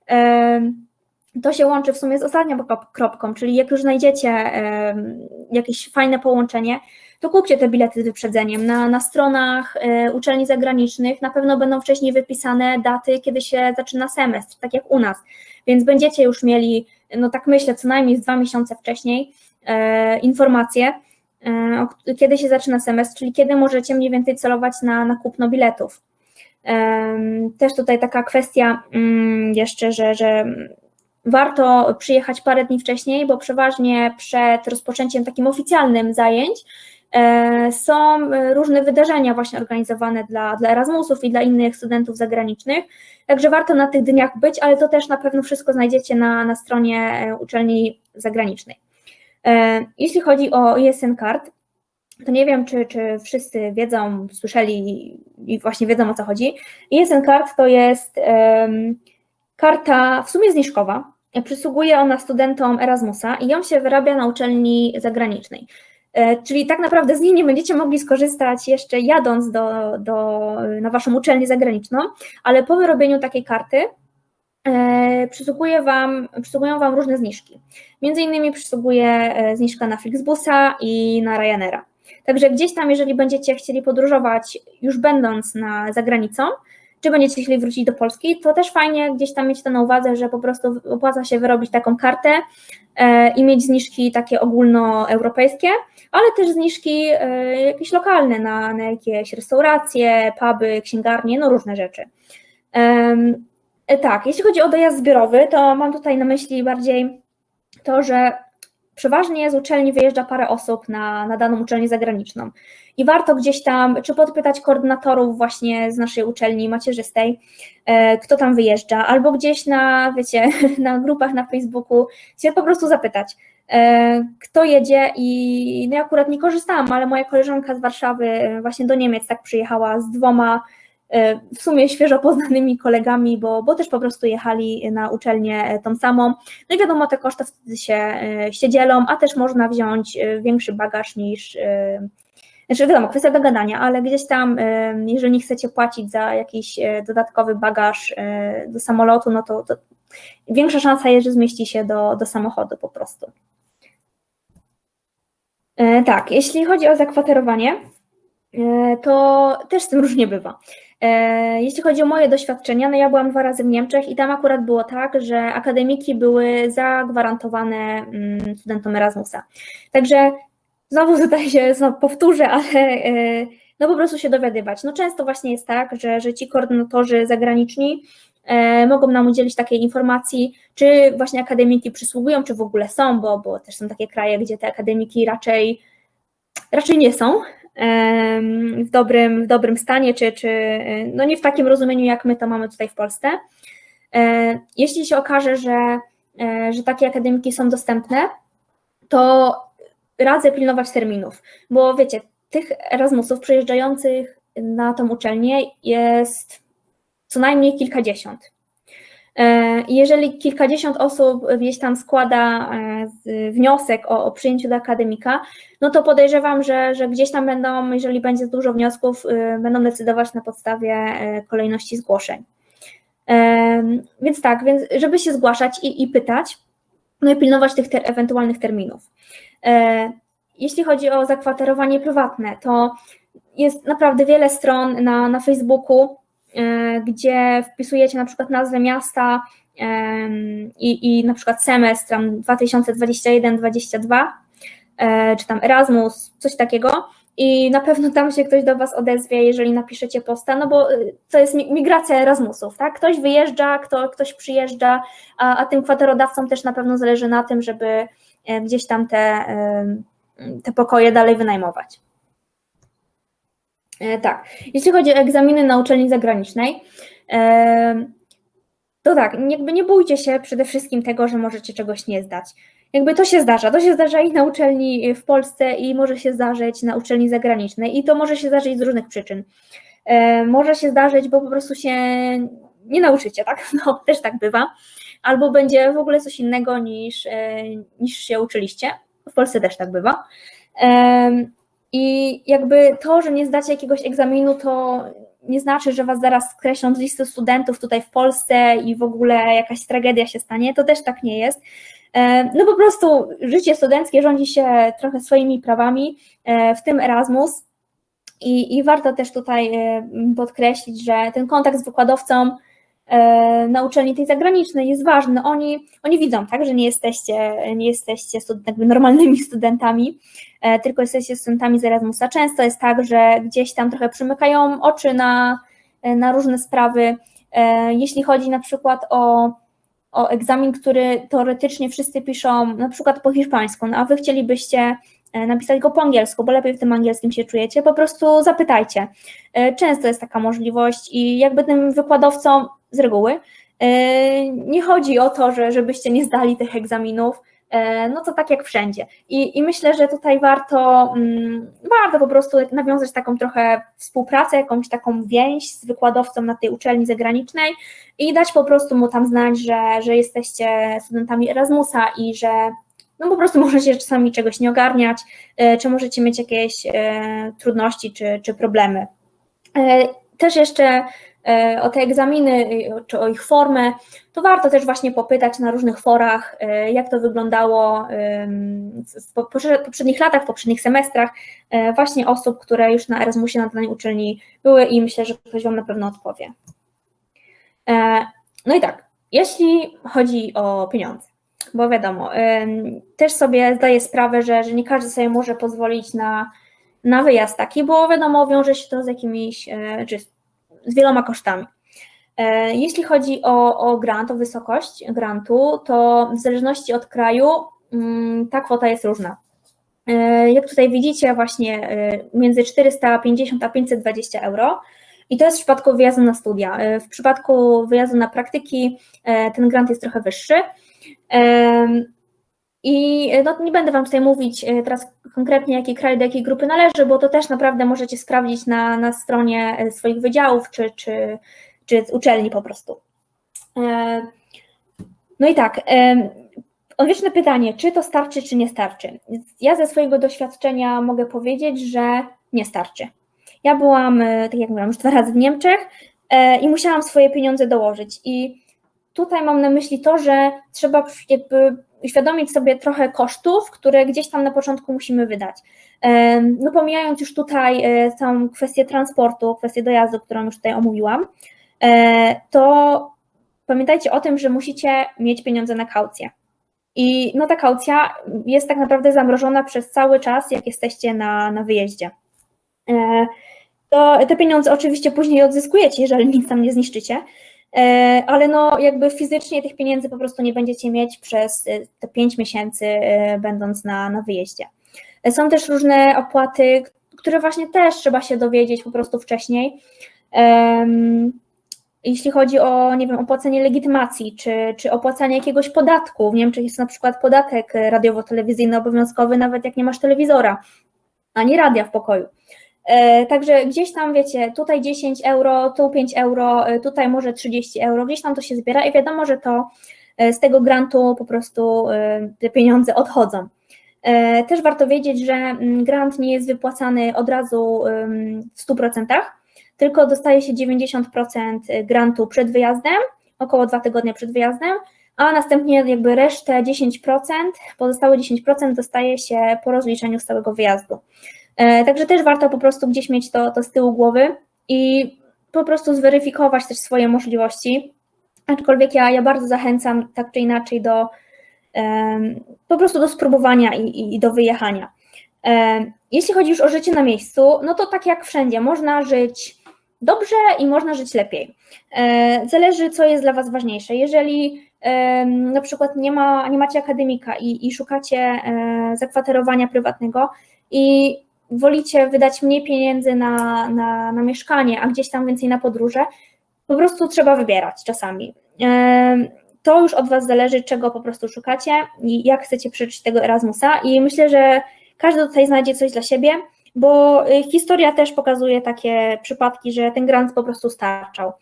To się łączy w sumie z ostatnią kropką, czyli jak już znajdziecie jakieś fajne połączenie, to kupcie te bilety z wyprzedzeniem. Na stronach uczelni zagranicznych na pewno będą wcześniej wypisane daty, kiedy się zaczyna semestr, tak jak u nas, więc będziecie już mieli, no tak myślę, co najmniej z 2 miesiące wcześniej informacje, kiedy się zaczyna semestr, czyli kiedy możecie mniej więcej celować na kupno biletów. Też tutaj taka kwestia jeszcze, że warto przyjechać parę dni wcześniej, bo przeważnie przed rozpoczęciem takim oficjalnym zajęć są różne wydarzenia właśnie organizowane dla Erasmusów i dla innych studentów zagranicznych, także warto na tych dniach być, ale to też na pewno wszystko znajdziecie na stronie uczelni zagranicznej. Jeśli chodzi o ISN Card, to nie wiem, czy wszyscy wiedzą, słyszeli i właśnie wiedzą, o co chodzi. ISN Card to jest karta w sumie zniżkowa, przysługuje ona studentom Erasmusa i ją się wyrabia na uczelni zagranicznej. Czyli tak naprawdę z niej nie będziecie mogli skorzystać jeszcze jadąc na waszą uczelnię zagraniczną, ale po wyrobieniu takiej karty przysługują wam różne zniżki. Między innymi przysługuje zniżka na Flixbusa i na Ryanaira. Także gdzieś tam, jeżeli będziecie chcieli podróżować już będąc za granicą, czy będziecie chcieli wrócić do Polski, to też fajnie gdzieś tam mieć to na uwadze, że po prostu opłaca się wyrobić taką kartę i mieć zniżki takie ogólnoeuropejskie, ale też zniżki jakieś lokalne na jakieś restauracje, puby, księgarnie, no różne rzeczy. Tak, jeśli chodzi o dojazd zbiorowy, to mam tutaj na myśli bardziej to, że przeważnie z uczelni wyjeżdża parę osób na daną uczelnię zagraniczną i warto gdzieś tam, czy podpytać koordynatorów właśnie z naszej uczelni macierzystej, kto tam wyjeżdża, albo gdzieś na grupach na Facebooku się po prostu zapytać, kto jedzie i no ja akurat nie korzystałam, ale moja koleżanka z Warszawy właśnie do Niemiec tak przyjechała z 2 w sumie świeżo poznanymi kolegami, bo też po prostu jechali na uczelnię tą samą. No i wiadomo, te koszty wtedy się dzielą, a też można wziąć większy bagaż Znaczy wiadomo, kwestia dogadania, ale gdzieś tam, jeżeli nie chcecie płacić za jakiś dodatkowy bagaż do samolotu, no to większa szansa jest, że zmieści się do samochodu po prostu. Tak, jeśli chodzi o zakwaterowanie, to też z tym różnie bywa. Jeśli chodzi o moje doświadczenia, no ja byłam 2 razy w Niemczech i tam akurat było tak, że akademiki były zagwarantowane studentom Erasmusa. Także znowu tutaj się powtórzę, ale no po prostu się dowiadywać. No często właśnie jest tak, że ci koordynatorzy zagraniczni mogą nam udzielić takiej informacji, czy właśnie akademiki przysługują, czy w ogóle są, bo też są takie kraje, gdzie te akademiki raczej nie są w dobrym stanie, czy no nie w takim rozumieniu, jak my to mamy tutaj w Polsce. Jeśli się okaże, że takie akademiki są dostępne, to radzę pilnować terminów, bo wiecie, tych Erasmusów przyjeżdżających na tą uczelnię jest co najmniej kilkadziesiąt. I jeżeli kilkadziesiąt osób gdzieś tam składa wniosek o przyjęciu do akademika, no to podejrzewam, że gdzieś tam będą, jeżeli będzie dużo wniosków, będą decydować na podstawie kolejności zgłoszeń. Więc tak, więc żeby się zgłaszać i pytać, no i pilnować tych ewentualnych terminów. Jeśli chodzi o zakwaterowanie prywatne, to jest naprawdę wiele stron na Facebooku, gdzie wpisujecie na przykład nazwę miasta i na przykład semestr tam 2021-22, czy tam Erasmus, coś takiego i na pewno tam się ktoś do Was odezwie, jeżeli napiszecie posta, no bo to jest migracja Erasmusów, tak? Ktoś wyjeżdża, ktoś przyjeżdża, a tym kwaterodawcom też na pewno zależy na tym, żeby gdzieś tam te pokoje dalej wynajmować. Tak, jeśli chodzi o egzaminy na uczelni zagranicznej, to tak, jakby nie bójcie się przede wszystkim tego, że możecie czegoś nie zdać. Jakby to się zdarza i na uczelni w Polsce i może się zdarzyć na uczelni zagranicznej i to może się zdarzyć z różnych przyczyn. Może się zdarzyć, bo po prostu się nie nauczycie, tak? No, też tak bywa. Albo będzie w ogóle coś innego niż się uczyliście. W Polsce też tak bywa. I jakby to, że nie zdacie jakiegoś egzaminu, to nie znaczy, że Was zaraz skreślą z listy studentów tutaj w Polsce i w ogóle jakaś tragedia się stanie, to też tak nie jest. No po prostu życie studenckie rządzi się trochę swoimi prawami, w tym Erasmus i warto też tutaj podkreślić, że ten kontakt z wykładowcą na uczelni tej zagranicznej jest ważny. Oni widzą, tak, że nie jesteście jakby normalnymi studentami, tylko jesteście studentami z Erasmusa. Często jest tak, że gdzieś tam trochę przymykają oczy na różne sprawy. Jeśli chodzi na przykład o egzamin, który teoretycznie wszyscy piszą na przykład po hiszpańsku, no a Wy chcielibyście napisać go po angielsku, bo lepiej w tym angielskim się czujecie, po prostu zapytajcie. Często jest taka możliwość i jakby tym wykładowcom z reguły nie chodzi o to, żebyście nie zdali tych egzaminów, no to tak jak wszędzie. I myślę, że tutaj warto po prostu nawiązać taką trochę współpracę, jakąś taką więź z wykładowcą na tej uczelni zagranicznej i dać po prostu mu tam znać, że jesteście studentami Erasmusa i że no po prostu możecie czasami czegoś nie ogarniać, czy możecie mieć jakieś trudności czy problemy. Też jeszcze o te egzaminy, czy o ich formę, to warto też właśnie popytać na różnych forach, jak to wyglądało w poprzednich latach, w poprzednich semestrach, właśnie osób, które już na Erasmusie na danej uczelni były i myślę, że ktoś Wam na pewno odpowie. No i tak, jeśli chodzi o pieniądze, bo wiadomo, też sobie zdaję sprawę, że nie każdy sobie może pozwolić na wyjazd taki, bo wiadomo, wiąże się to z jakimiś, czy z wieloma kosztami. Jeśli chodzi o grant, o wysokość grantu, to w zależności od kraju ta kwota jest różna. Jak tutaj widzicie, właśnie między 450 a 520 euro i to jest w przypadku wyjazdu na studia. W przypadku wyjazdu na praktyki ten grant jest trochę wyższy. I no, nie będę Wam tutaj mówić teraz konkretnie, jaki kraj do jakiej grupy należy, bo to też naprawdę możecie sprawdzić na stronie swoich wydziałów czy uczelni po prostu. No i tak, odwieczne pytanie, czy to starczy, czy nie starczy. Ja ze swojego doświadczenia mogę powiedzieć, że nie starczy. Ja byłam, tak jak mówiłam, już 2 razy w Niemczech i musiałam swoje pieniądze dołożyć i tutaj mam na myśli to, że trzeba jakby uświadomić sobie trochę kosztów, które gdzieś tam na początku musimy wydać. No pomijając już tutaj całą kwestię transportu, kwestię dojazdu, którą już tutaj omówiłam, to pamiętajcie o tym, że musicie mieć pieniądze na kaucję. I no ta kaucja jest tak naprawdę zamrożona przez cały czas, jak jesteście na wyjeździe. To te pieniądze oczywiście później odzyskujecie, jeżeli nic tam nie zniszczycie, ale no jakby fizycznie tych pieniędzy po prostu nie będziecie mieć przez te 5 miesięcy będąc na wyjeździe. Są też różne opłaty, które właśnie też trzeba się dowiedzieć po prostu wcześniej. Jeśli chodzi o, nie wiem, opłacenie legitymacji, czy opłacanie jakiegoś podatku, w Niemczech jest na przykład podatek radiowo-telewizyjny obowiązkowy, nawet jak nie masz telewizora, ani radia w pokoju. Także gdzieś tam, wiecie, tutaj 10 euro, tu 5 euro, tutaj może 30 euro, gdzieś tam to się zbiera i wiadomo, że to z tego grantu po prostu te pieniądze odchodzą. Też warto wiedzieć, że grant nie jest wypłacany od razu w 100%, tylko dostaje się 90% grantu przed wyjazdem, około 2 tygodnie przed wyjazdem, a następnie jakby resztę 10%, pozostałe 10% dostaje się po rozliczeniu stałego wyjazdu. Także też warto po prostu gdzieś mieć to z tyłu głowy i po prostu zweryfikować też swoje możliwości, aczkolwiek ja bardzo zachęcam tak czy inaczej po prostu do spróbowania i do wyjechania. Jeśli chodzi już o życie na miejscu, no to tak jak wszędzie, można żyć dobrze i można żyć lepiej. Zależy, co jest dla Was ważniejsze. Jeżeli na przykład nie macie akademika i szukacie zakwaterowania prywatnego i wolicie wydać mniej pieniędzy na mieszkanie, a gdzieś tam więcej na podróże, po prostu trzeba wybierać czasami. To już od Was zależy, czego po prostu szukacie i jak chcecie przeżyć tego Erasmusa i myślę, że każdy tutaj znajdzie coś dla siebie, bo historia też pokazuje takie przypadki, że ten grant po prostu starczał.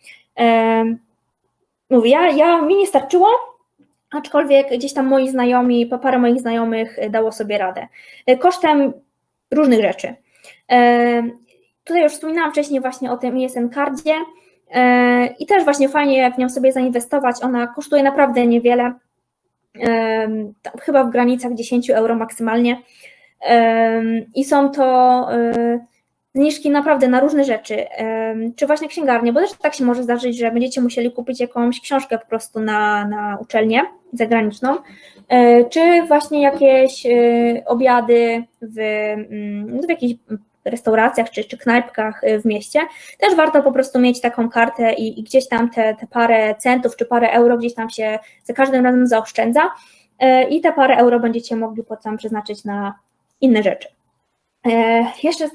Mówię, mi nie starczyło, aczkolwiek gdzieś tam moi znajomi, parę moich znajomych dało sobie radę. Kosztem różnych rzeczy. Tutaj już wspominałam wcześniej właśnie o tym ESN Cardzie i też właśnie fajnie w nią sobie zainwestować. Ona kosztuje naprawdę niewiele, chyba w granicach 10 euro maksymalnie i są to zniżki naprawdę na różne rzeczy, czy właśnie księgarnie, bo też tak się może zdarzyć, że będziecie musieli kupić jakąś książkę po prostu na uczelnię zagraniczną, czy właśnie jakieś obiady w jakichś restauracjach czy knajpkach w mieście. Też warto po prostu mieć taką kartę i gdzieś tam te parę centów czy parę euro gdzieś tam się za każdym razem zaoszczędza i te parę euro będziecie mogli potem przeznaczyć na inne rzeczy. Jeszcze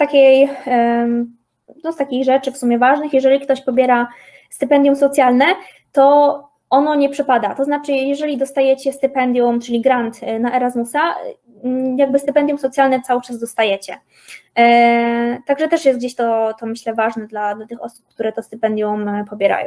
z takich rzeczy w sumie ważnych, jeżeli ktoś pobiera stypendium socjalne, to ono nie przepada, to znaczy jeżeli dostajecie stypendium, czyli grant na Erasmusa, jakby stypendium socjalne cały czas dostajecie. Także też jest gdzieś to myślę ważne dla tych osób, które to stypendium pobierają.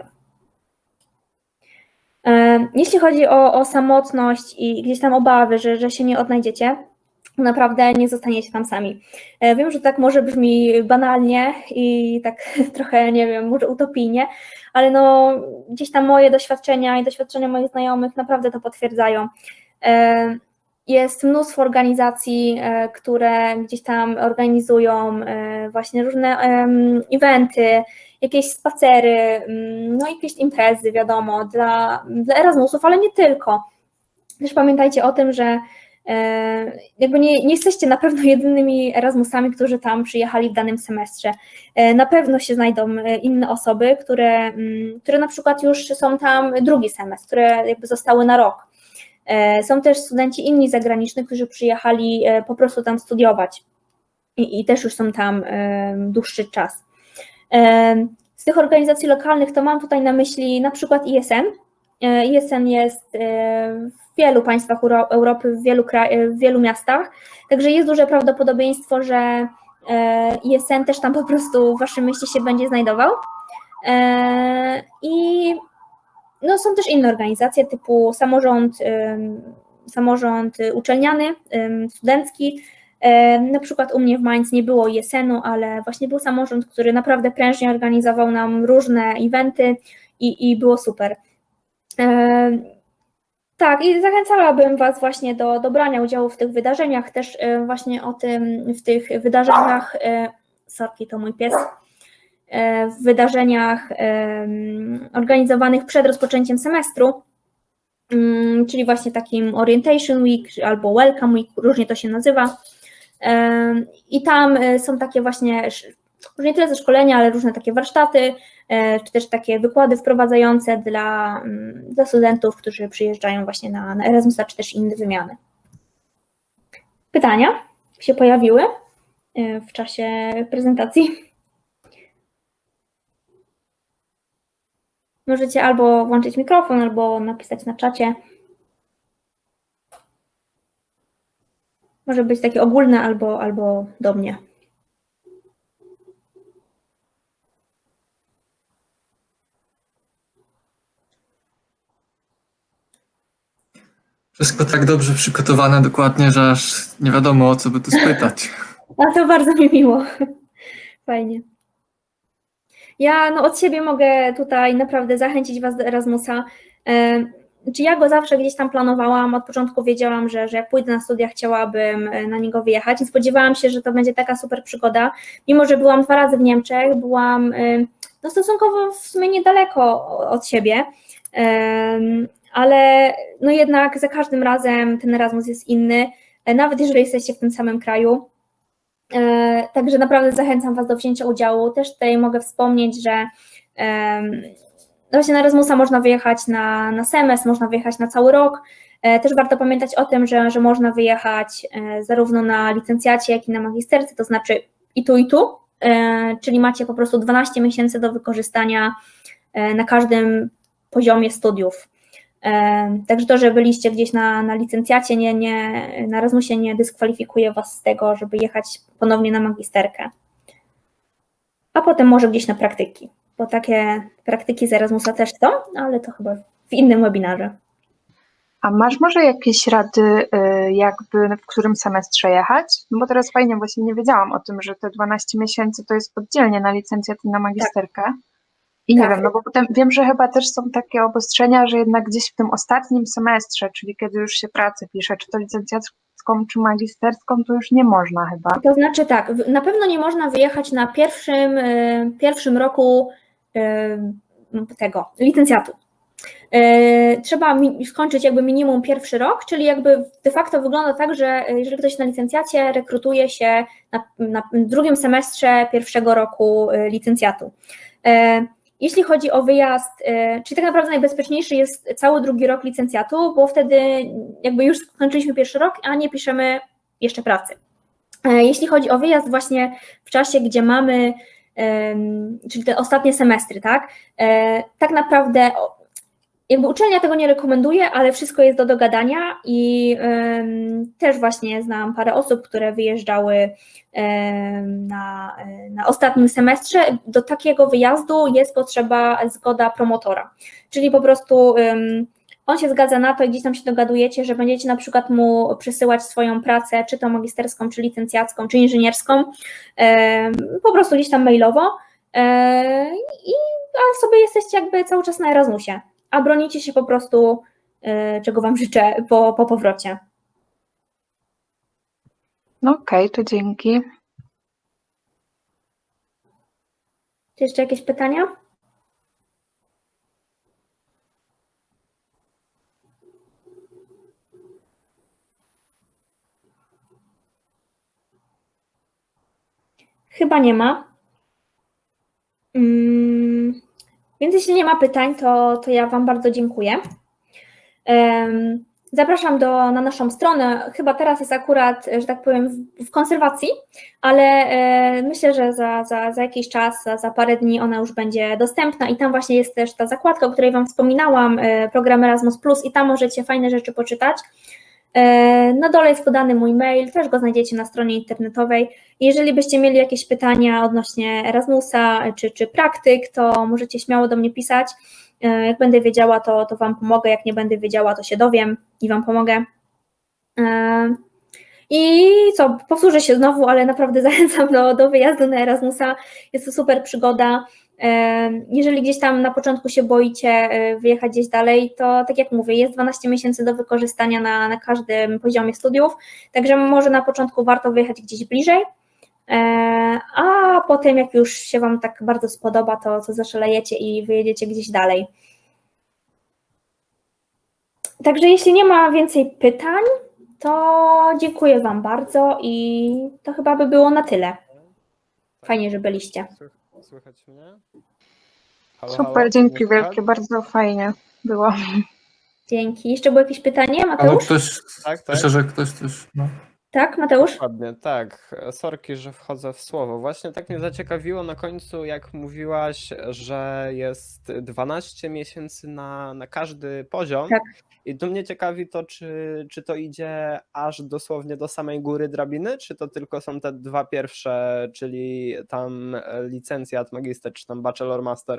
Jeśli chodzi o samotność i gdzieś tam obawy, że się nie odnajdziecie, naprawdę nie zostaniecie tam sami. Wiem, że tak może brzmi banalnie i tak trochę, nie wiem, może utopijnie, ale no gdzieś tam moje doświadczenia i doświadczenia moich znajomych naprawdę to potwierdzają. Jest mnóstwo organizacji, które gdzieś tam organizują właśnie różne eventy, jakieś spacery, no jakieś imprezy, wiadomo, dla Erasmusów, ale nie tylko. Też pamiętajcie o tym, że jakby nie jesteście na pewno jedynymi Erasmusami, którzy tam przyjechali w danym semestrze. Na pewno się znajdą inne osoby, które na przykład już są tam drugi semestr, które jakby zostały na rok. Są też studenci inni zagraniczni, którzy przyjechali po prostu tam studiować i też już są tam dłuższy czas. Z tych organizacji lokalnych to mam tutaj na myśli na przykład ISN. ISN jest w wielu państwach Europy, w wielu miastach, także jest duże prawdopodobieństwo, że ISN też tam po prostu w waszym mieście się będzie znajdował. I no, są też inne organizacje typu samorząd uczelniany, studencki, Na przykład u mnie w Mainz nie było ISN-u, ale właśnie był samorząd, który naprawdę prężnie organizował nam różne eventy i było super. Tak, i zachęcałabym Was właśnie do brania udziału w tych wydarzeniach, też właśnie w tych wydarzeniach, sorki, to mój pies, w wydarzeniach organizowanych przed rozpoczęciem semestru, czyli właśnie takim Orientation Week albo Welcome Week, różnie to się nazywa. I tam są takie właśnie, może nie tyle ze szkolenia, ale różne takie warsztaty, czy też takie wykłady wprowadzające dla studentów, którzy przyjeżdżają właśnie na Erasmusa, czy też inne wymiany. Pytania się pojawiły w czasie prezentacji? Możecie albo włączyć mikrofon, albo napisać na czacie. Może być takie ogólne, albo do mnie. Wszystko tak dobrze przygotowane dokładnie, że aż nie wiadomo, o co by tu spytać. A to bardzo mi miło. Fajnie. Ja od siebie mogę tutaj naprawdę zachęcić Was do Erasmusa. Czy ja go zawsze gdzieś tam planowałam, od początku wiedziałam, że jak pójdę na studia, chciałabym na niego wyjechać. Nie spodziewałam się, że to będzie taka super przygoda, mimo że byłam 2 razy w Niemczech, byłam stosunkowo w sumie niedaleko od siebie, ale jednak za każdym razem ten Erasmus jest inny, nawet jeżeli jesteście w tym samym kraju. Także naprawdę zachęcam Was do wzięcia udziału. Też tutaj mogę wspomnieć, że właśnie na Erasmusa można wyjechać na semestr, można wyjechać na cały rok. Też warto pamiętać o tym, że można wyjechać zarówno na licencjacie, jak i na magisterce, to znaczy i tu, czyli macie po prostu 12 miesięcy do wykorzystania na każdym poziomie studiów. Także to, że byliście gdzieś na licencjacie, na Erasmusie nie dyskwalifikuje Was z tego, żeby jechać ponownie na magisterkę. A potem może gdzieś na praktyki, bo takie praktyki z Erasmusa też są, ale to chyba w innym webinarze. A masz może jakieś rady, jakby w którym semestrze jechać? No bo teraz fajnie, właśnie nie wiedziałam o tym, że te 12 miesięcy to jest oddzielnie na licencjat i na magisterkę. Tak. I nie wiem, bo potem wiem, że chyba też są takie obostrzenia, że jednak gdzieś w tym ostatnim semestrze, czyli kiedy już się pracę pisze, czy to licencjacką, czy magisterską, to już nie można chyba. To znaczy tak, na pewno nie można wyjechać na pierwszym roku tego licencjatu. Trzeba skończyć jakby minimum 1. rok, czyli jakby de facto wygląda tak, że jeżeli ktoś na licencjacie, rekrutuje się na 2. semestrze 1. roku licencjatu. Jeśli chodzi o wyjazd, czyli tak naprawdę najbezpieczniejszy jest cały 2. rok licencjatu, bo wtedy jakby już skończyliśmy 1. rok, a nie piszemy jeszcze pracy. Jeśli chodzi o wyjazd właśnie w czasie, gdzie mamy, czyli te ostatnie semestry, tak naprawdę jakby uczelnia tego nie rekomenduje, ale wszystko jest do dogadania i też właśnie znam parę osób, które wyjeżdżały na ostatnim semestrze. Do takiego wyjazdu jest potrzeba zgoda promotora, czyli po prostu on się zgadza na to i gdzieś tam się dogadujecie, że będziecie na przykład mu przysyłać swoją pracę, czy to magisterską, czy licencjacką, czy inżynierską, po prostu gdzieś tam mailowo a sobie jesteście jakby cały czas na Erasmusie, a bronicie się po prostu, czego Wam życzę po powrocie. No okej, to dzięki. Czy jeszcze jakieś pytania? Chyba nie ma. Więc jeśli nie ma pytań, to ja Wam bardzo dziękuję. Zapraszam na naszą stronę. Chyba teraz jest akurat, że tak powiem, w konserwacji, ale myślę, że za jakiś czas, za parę dni ona już będzie dostępna i tam właśnie jest też ta zakładka, o której Wam wspominałam, program Erasmus+, i tam możecie fajne rzeczy poczytać. Na dole jest podany mój mail, też go znajdziecie na stronie internetowej. Jeżeli byście mieli jakieś pytania odnośnie Erasmusa czy praktyk, to możecie śmiało do mnie pisać. Jak będę wiedziała, to Wam pomogę, jak nie będę wiedziała, to się dowiem i Wam pomogę. I co, powtórzę się znowu, ale naprawdę zachęcam do wyjazdu na Erasmusa. Jest to super przygoda. Jeżeli gdzieś tam na początku się boicie wyjechać gdzieś dalej, to tak jak mówię, jest 12 miesięcy do wykorzystania na każdym poziomie studiów, także może na początku warto wyjechać gdzieś bliżej, a potem jak już się Wam tak bardzo spodoba, to zaszalejecie i wyjedziecie gdzieś dalej. Także jeśli nie ma więcej pytań, to dziękuję Wam bardzo i to chyba by było na tyle. Fajnie, że byliście. Słychać mnie? Halo, Super, halo? dzięki Nie słychać? wielkie, bardzo fajnie było. Dzięki. Jeszcze było jakieś pytanie, Albo Mateusz? ktoś, Tak, tak. myślę, że ktoś też, no. Tak, Mateusz? Dokładnie, tak. Sorki, że wchodzę w słowo. Właśnie tak mnie zaciekawiło na końcu, jak mówiłaś, że jest 12 miesięcy na każdy poziom. Tak. I tu mnie ciekawi to, czy to idzie aż dosłownie do samej góry drabiny, czy to tylko są te dwa pierwsze, czyli tam licencjat, magister, czy tam bachelor, master?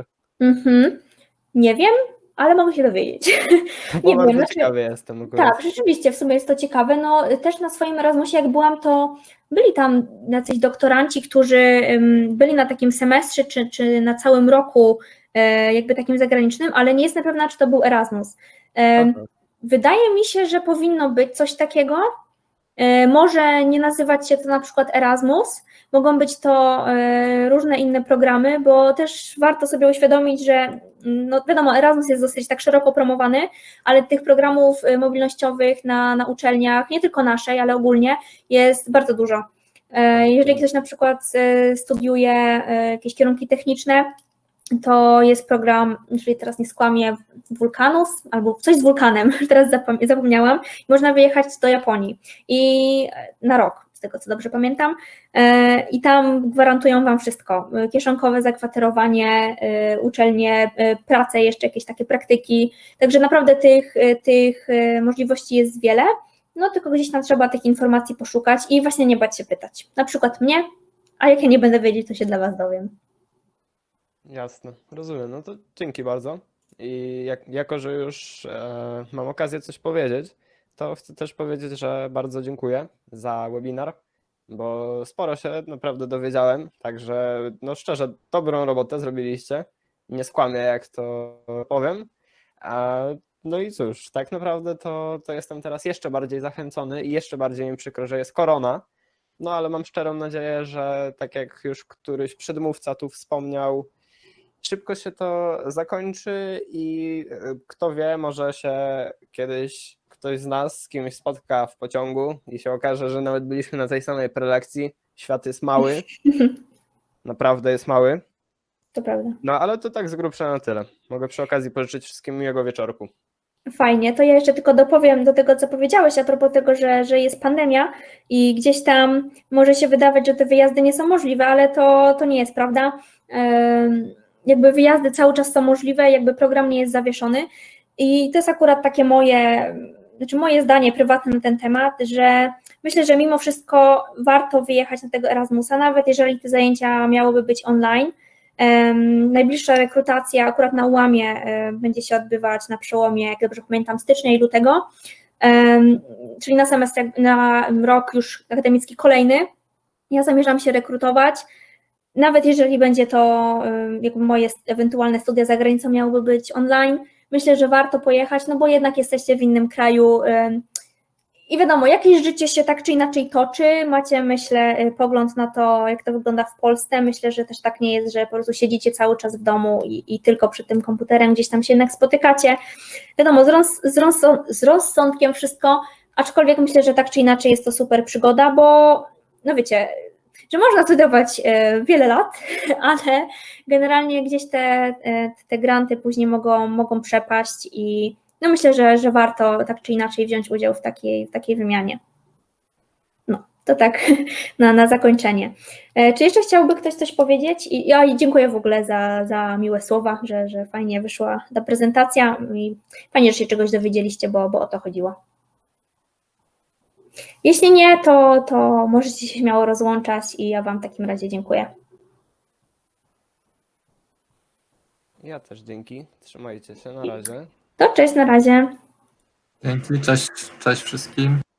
Nie wiem, ale mogę się dowiedzieć. Bo bardzo wiem, ciekawy jestem akurat. Tak, rzeczywiście, w sumie jest to ciekawe. No, też na swoim Erasmusie, jak byłam, to byli tam jacyś doktoranci, którzy byli na takim semestrze, czy na całym roku jakby takim zagranicznym, ale nie jestem pewna, czy to był Erasmus. Wydaje mi się, że powinno być coś takiego. Może nie nazywać się to na przykład Erasmus, mogą być to różne inne programy, bo też warto sobie uświadomić, że no wiadomo, Erasmus jest dosyć tak szeroko promowany, ale tych programów mobilnościowych na uczelniach, nie tylko naszej, ale ogólnie jest bardzo dużo. Jeżeli ktoś na przykład studiuje jakieś kierunki techniczne, to jest program, jeżeli teraz nie skłamię, Vulcanus albo coś z wulkanem, teraz zapomniałam, można wyjechać do Japonii i na rok, z tego co dobrze pamiętam, i tam gwarantują Wam wszystko, kieszonkowe zakwaterowanie, uczelnie, pracę, jeszcze jakieś takie praktyki, także naprawdę tych możliwości jest wiele, no tylko gdzieś tam trzeba tych informacji poszukać i właśnie nie bać się pytać, na przykład mnie, a jak ja nie będę wiedzieć, to się dla Was dowiem. Jasne, rozumiem. No to dzięki bardzo. I jako, że już mam okazję coś powiedzieć, to chcę też powiedzieć, że bardzo dziękuję za webinar, bo sporo się naprawdę dowiedziałem, także no szczerze, dobrą robotę zrobiliście. Nie skłamię, jak to powiem. No i cóż, tak naprawdę to jestem teraz jeszcze bardziej zachęcony i jeszcze bardziej mi przykro, że jest korona. No ale mam szczerą nadzieję, że tak jak już któryś przedmówca tu wspomniał, szybko się to zakończy i kto wie, może się kiedyś ktoś z nas z kimś spotka w pociągu i się okaże, że nawet byliśmy na tej samej prelekcji. Świat jest mały, naprawdę jest mały. To prawda. No ale to tak z grubsza na tyle. Mogę przy okazji pożyczyć wszystkim miłego wieczorku. Fajnie, to ja jeszcze tylko dopowiem do tego, co powiedziałeś a propos tego, że jest pandemia i gdzieś tam może się wydawać, że te wyjazdy nie są możliwe, ale to nie jest prawda. Jakby wyjazdy cały czas są możliwe, jakby program nie jest zawieszony i to jest akurat takie moje zdanie prywatne na ten temat, że myślę, że mimo wszystko warto wyjechać na tego Erasmusa, nawet jeżeli te zajęcia miałyby być online. Najbliższa rekrutacja akurat na UAM-ie będzie się odbywać na przełomie, jak dobrze pamiętam, stycznia i lutego, czyli na semestr, na rok już akademicki kolejny. Ja zamierzam się rekrutować, nawet jeżeli będzie to, jakby moje ewentualne studia za granicą miałyby być online, myślę, że warto pojechać, no bo jednak jesteście w innym kraju i wiadomo, jakieś życie się tak czy inaczej toczy, macie, myślę, pogląd na to, jak to wygląda w Polsce, myślę, że też tak nie jest, że po prostu siedzicie cały czas w domu i tylko przed tym komputerem gdzieś tam się jednak spotykacie, wiadomo, z rozsądkiem wszystko, aczkolwiek myślę, że tak czy inaczej jest to super przygoda, bo no wiecie, że można studiować wiele lat, ale generalnie gdzieś te granty później mogą przepaść i no myślę, że warto tak czy inaczej wziąć udział w takiej wymianie. No, to tak na zakończenie. Czy jeszcze chciałby ktoś coś powiedzieć? I ja dziękuję w ogóle za miłe słowa, że fajnie wyszła ta prezentacja i fajnie, że się czegoś dowiedzieliście, bo o to chodziło. Jeśli nie, to możecie się śmiało rozłączać i ja Wam w takim razie dziękuję. Ja też dzięki. Trzymajcie się, na razie. To cześć, na razie. Dzięki, cześć wszystkim.